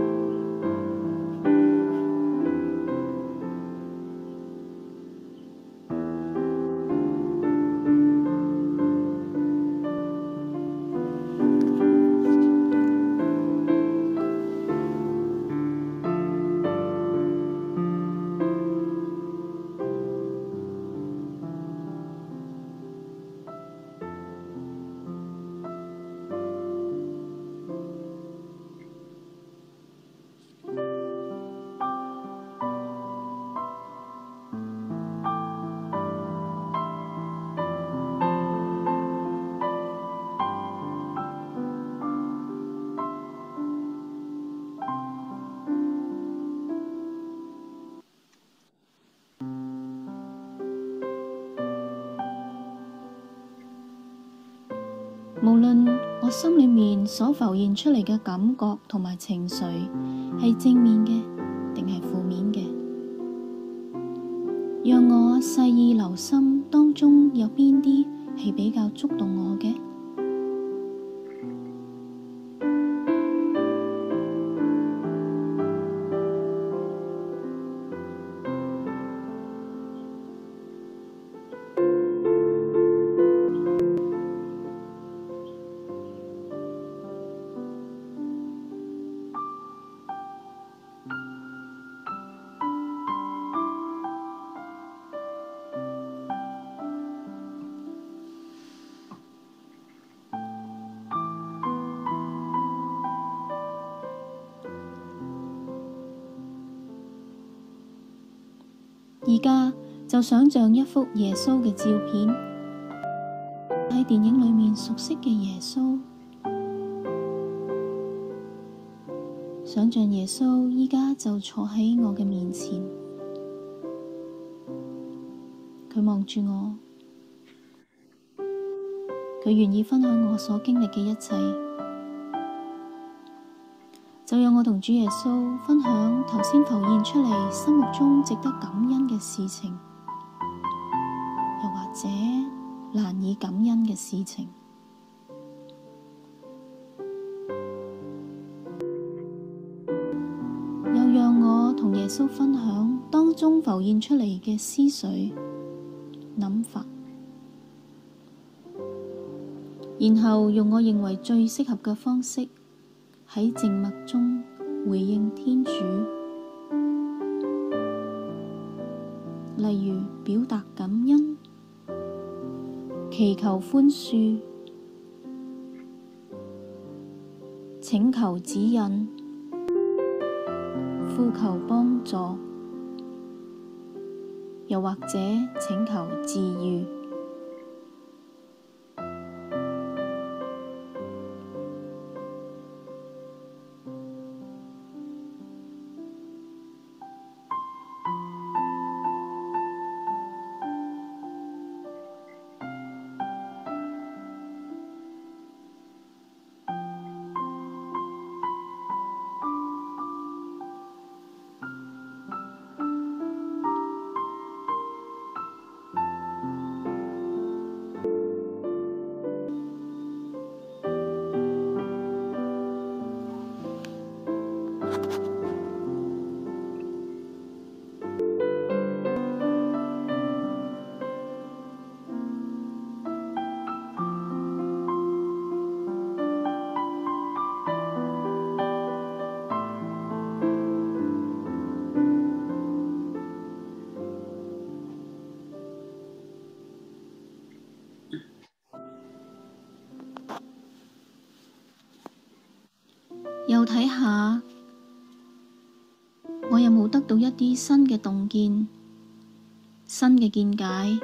Speaker 7: 無論我心裏面所浮現出嚟嘅感覺同埋情緒係正面嘅定係負面嘅，讓我細意留心當中有邊啲係比較觸動我嘅。而家就想像一幅耶穌嘅照片，喺電影裏面熟悉嘅耶穌，想像耶穌依家就坐喺我嘅面前，佢望住我，佢願意分享我所經歷嘅一切。就讓我同主耶穌分享頭先浮現出嚟心目中值得感恩嘅事情，又或者難以感恩嘅事情。又讓我同耶穌分享當中浮現出嚟嘅思緒、諗法，然後用我認為最適合嘅方式喺靜默中回應天主，例如表達感恩、祈求寬恕、請求指引、呼求幫助，又或者請求治癒。 又睇下我有冇得到一啲新嘅洞見、新嘅見解，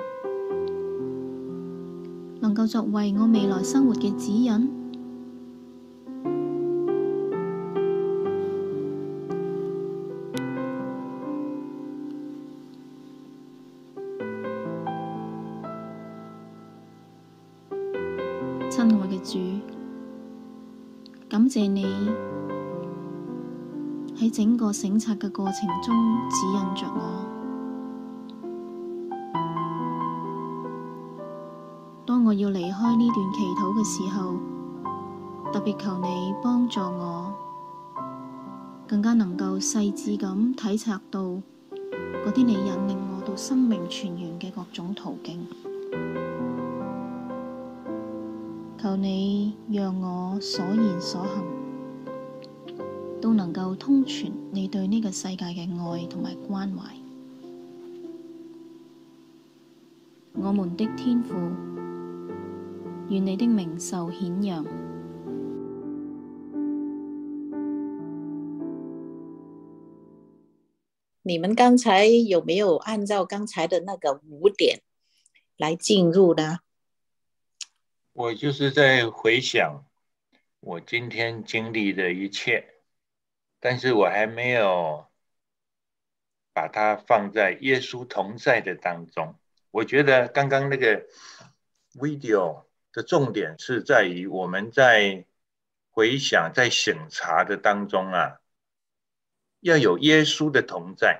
Speaker 7: 能夠作為我未來生活嘅指引。親愛嘅主，感謝你喺整個省察嘅過程中指引着我。當我要離開呢段祈禱嘅時候，特別求你幫助我，更加能夠細緻咁體察到嗰啲你引領我到生命泉源嘅各種途徑。求你讓我所言所行都能夠通傳你對呢個世界嘅愛同埋關懷。我們的天父，願你的名受顯揚。
Speaker 4: 你們剛才有沒有按照剛才的那個5點來進入呢？
Speaker 3: 我就是在回想我今天經歷的一切，但是我還沒有把它放在耶穌同在的當中。我覺得剛剛那個 video 的重點是在於我們在回想、在省察的當中啊，要有耶穌的同在，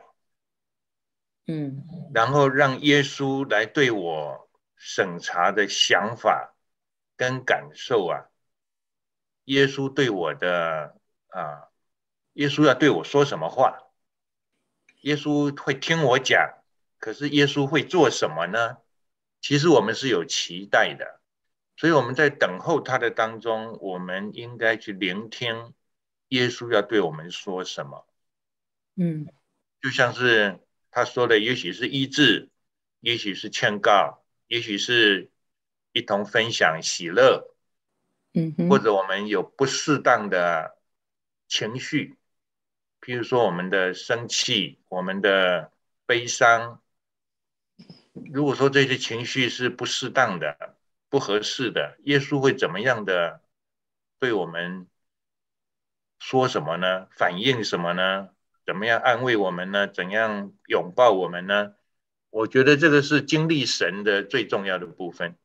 Speaker 3: 然後讓耶穌來對我省察的想法跟感受啊，耶穌對我的耶穌要對我說什麼話？耶穌會聽我講，可是耶穌會做什麼呢？其實我們是有期待的，所以我們在等候他的當中，我們應該去聆聽耶穌要對我們說什麼。就像是他說的，也許是醫治，也許是勸告，也許是一同分享喜樂，或者我們有不適當的情緒，譬如說我們的生氣，我們的悲傷，如果說這些情緒是不適當的、不合適的，耶穌會怎麼樣的對我們說什麼呢？反應什麼呢？怎麼樣安慰我們呢？怎樣擁抱我們呢？我覺得這個是經歷神的最重要的部分。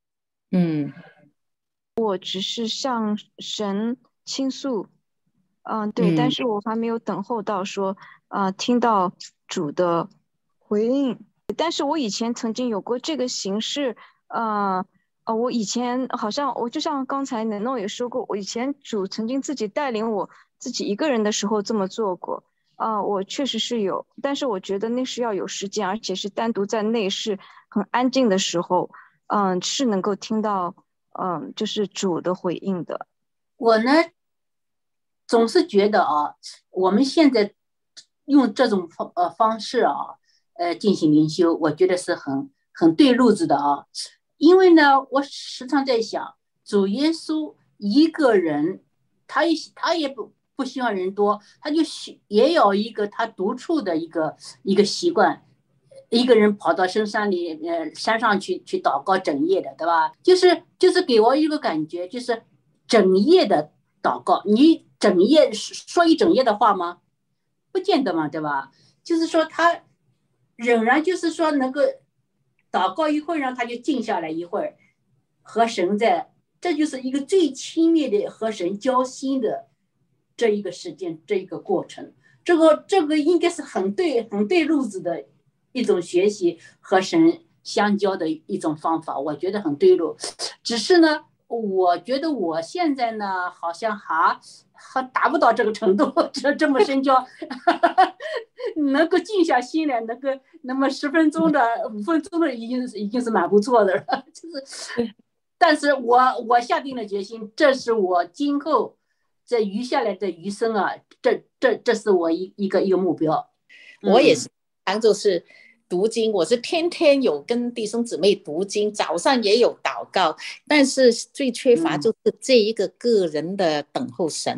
Speaker 8: 我只是向神傾訴，對，但是我還沒有等候到說，聽到主的回應。但是我以前曾經有過這個形式，我以前好像我就像剛才能諾也說過，我以前主曾經自己帶領我自己一個人的時候這麼做過，我確實是有，但是我覺得那是要有時間，而且是單獨在內室很安靜的時候，是能夠聽到，就是主的回應的。
Speaker 5: 我呢，總是覺得我們現在用這種方式進行靈修，我覺得是很對路子的因為呢，我時常在想，主耶穌一個人，他也不希望人多，他就也有一個他獨處的一個習慣，一個人跑到深山裏山上去禱告整夜的，對吧？就是給我一個感覺，就是整夜的禱告。你整夜說一整夜的話嗎？不見得嘛，對吧？就是說他仍然就是說能夠禱告一會兒，讓他就靜下來一會兒，和神在，這就是一個最親密的和神交心的這一個時間，這一個過程。這個應該是很對路子的一種學習和神相交的一種方法，我覺得很對路。只是呢，我覺得我現在呢，好像還達不到這個程度，這麼深交，能夠靜下心來，能夠那麼10分鐘的、5分鐘的，已經是蠻不錯的了。就是，但是我下定了決心，這是我今後這餘下來的餘生這是我一個目標。
Speaker 4: 我也是，就是讀經，我是天天有跟弟兄姊妹讀經，早上也有禱告，但是最缺乏就是這一個個人的等候神，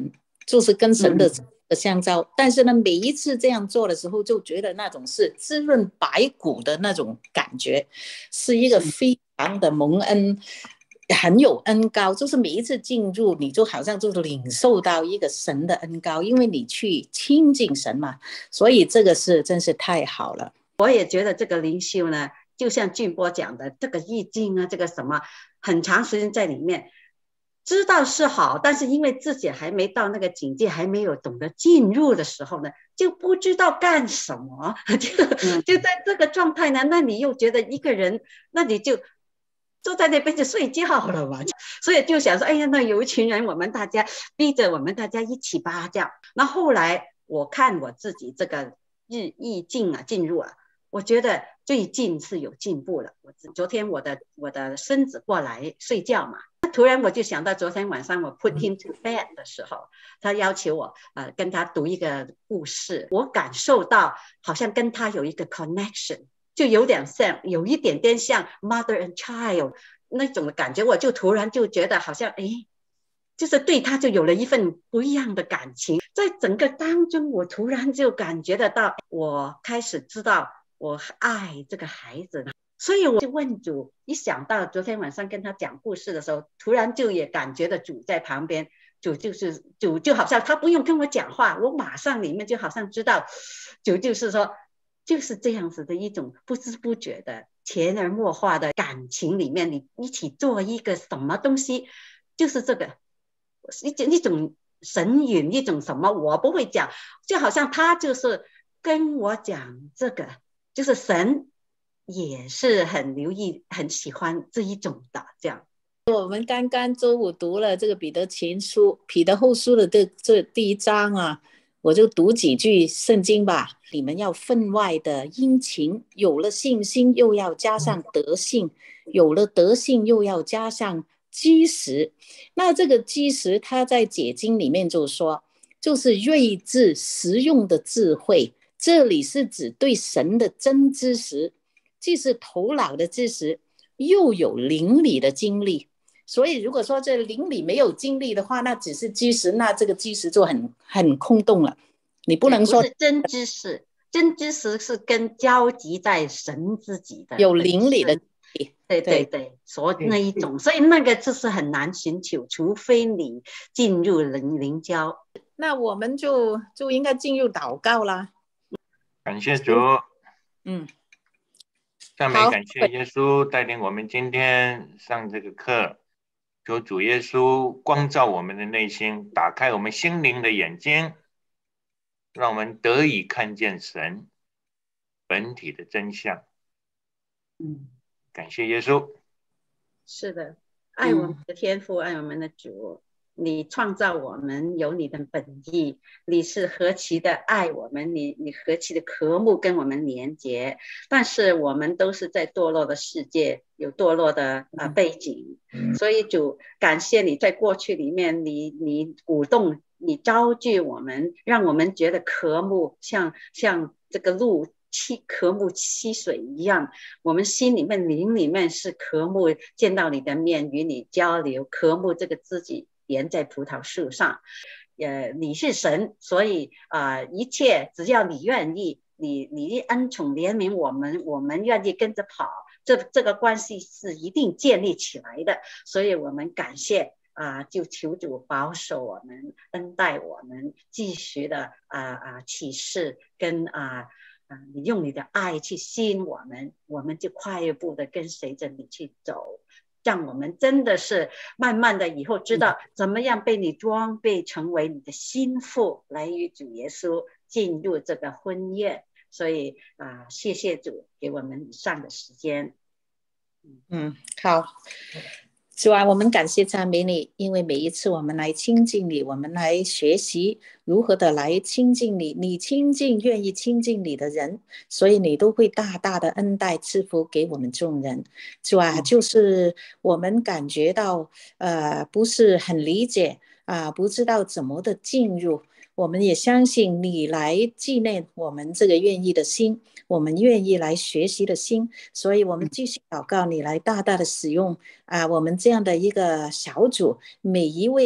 Speaker 4: 就是跟神的相交。但是呢，每一次这样做的时候，就觉得那种是滋润白骨的那种感觉，是一个非常的蒙恩，很有恩膏。就是每一次进入，你就好像就领受到一个神的恩膏，因为你去亲近神嘛，所以这个是真是太好了。
Speaker 1: 我也觉得这个灵修呢，就像俊波讲的，这个意境啊，这个什么，很长时间在里面。知道是好，但是因为自己还没到那个境界，还没有懂得进入的时候呢，就不知道干什么，就在这个状态呢，那你又觉得一个人，那你就坐在那边就睡觉了嘛，所以就想说，哎呀，那有一群人，我们大家逼着我们大家一起吧，这样。那后来我看我自己这个意境啊，进入啊，我觉得最近是有进步了。昨天我的孙子过来睡觉嘛。突然我就想到昨天晚上我 put him to bed 的时候，他要求我跟他读一个故事，我感受到好像跟他有一个 connection， 就有点像，有一点点像 mother and child 那种的感觉，我就突然就觉得好像就是对他就有了一份不一样的感情。在整个当中，我突然就感觉得到，我开始知道我爱这个孩子了。所以我就问主，一想到昨天晚上跟他讲故事的时候，突然就也感觉到主在旁边，主就好像他不用跟我讲话，我马上里面就好像知道，主就是说就是这样子的一种不知不觉的潜移默化的感情里面，你一起做一个什么东西，就是这个一种神韵，一种什么我不会讲，就好像他就是跟我讲这个，就是神也是很留意很喜欢这一种的。这样
Speaker 4: 我们刚刚周五读了这个彼得后书的这第一章啊，我就读几句圣经吧。你们要分外的殷勤，有了信心又要加上德性，有了德性又要加上基石。那这个基石他在解经里面就说，就是睿智实用的智慧，这里是指对神的真知识，既是头脑的知识，又有灵里的经历。所以如果说这灵里没有经历的话，那只是知识，那这个知识就很空洞了。你不能说
Speaker 1: 不是真知识，真知识是跟交集在神自己的
Speaker 4: 有灵里的经
Speaker 1: 历。对，所以那一种，所以那个就是很难寻求，除非你进入灵交。
Speaker 4: 那我们就应该进入祷告啦。
Speaker 3: 感谢主。赞美感谢耶稣带领我们今天上这个课，求主耶稣光照我们的内心，打开我们心灵的眼睛，让我们得以看见神本体的真相。感谢耶稣。
Speaker 1: 是的，爱我们的天父，爱我们的主，你创造我们有你的本意，你是何其的爱我们，你何其的渴慕跟我们连结，但是我们都是在堕落的世界，有堕落的背景，所以主感谢你在过去里面你鼓动，你招聚我们，让我们觉得渴慕，像这个路渴慕溪水一样，我们心里面灵里面是渴慕见到你的面，与你交流，渴慕这个自己连在葡萄树上。你是神，所以一切只要你愿意，你恩宠怜悯我们愿意跟着跑，这个关系是一定建立起来的。所以我们感谢就求主保守我们，恩待我们，继续的启示跟你用你的爱去吸引我们，我们就快一步的跟随着你去走，让我们真的是慢慢的以后知道怎么样被你装备成为你的心腹，来与主耶稣进入这个婚宴。所以谢谢主给我们以上的时间。
Speaker 4: 好，主啊，我们感谢赞美你，因为每一次我们来亲近你，我们来学习如何的来亲近你，你亲近愿意亲近你的人，所以你都会大大的恩待赐福给我们众人。主啊，就是我们感觉到不是很理解不知道怎么的进入，我们也相信你来纪念我们这个愿意的心，我们愿意来学习的心，所以我们继续祷告你来大大的使用我们这样的一个小组，每一位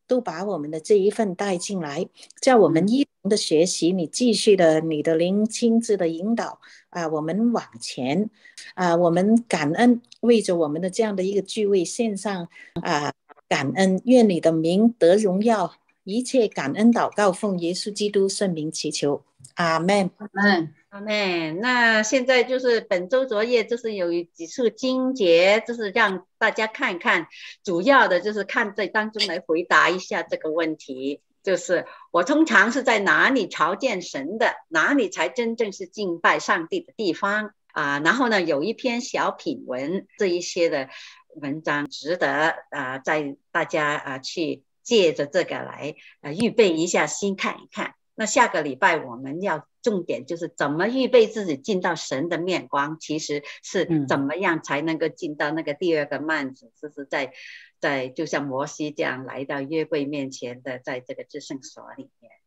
Speaker 4: 都把我们的这一份带进来，叫我们一同的学习，你继续的你的灵亲自的引导我们往前我们感恩，为着我们的这样的一个聚会献上感恩，愿你的名得荣耀，一切感恩祷告奉耶稣基督圣名祈求，阿们。
Speaker 1: 阿们。那现在就是本周作业，就是有几处经节，就是让大家看一看，主要的就是看这当中来回答一下这个问题，就是我通常是在哪里朝见神的，哪里才真正是敬拜上帝的地方然后呢，有一篇小品文，这一些的文章值得在大家去借着这个来预备一下心看一看。那下个礼拜我们要重点就是怎么预备自己进到神的面光，其实是怎么样才能够进到那个第二个幔子，就是在就像摩西这样来到约柜面前的，在这个至圣所里面。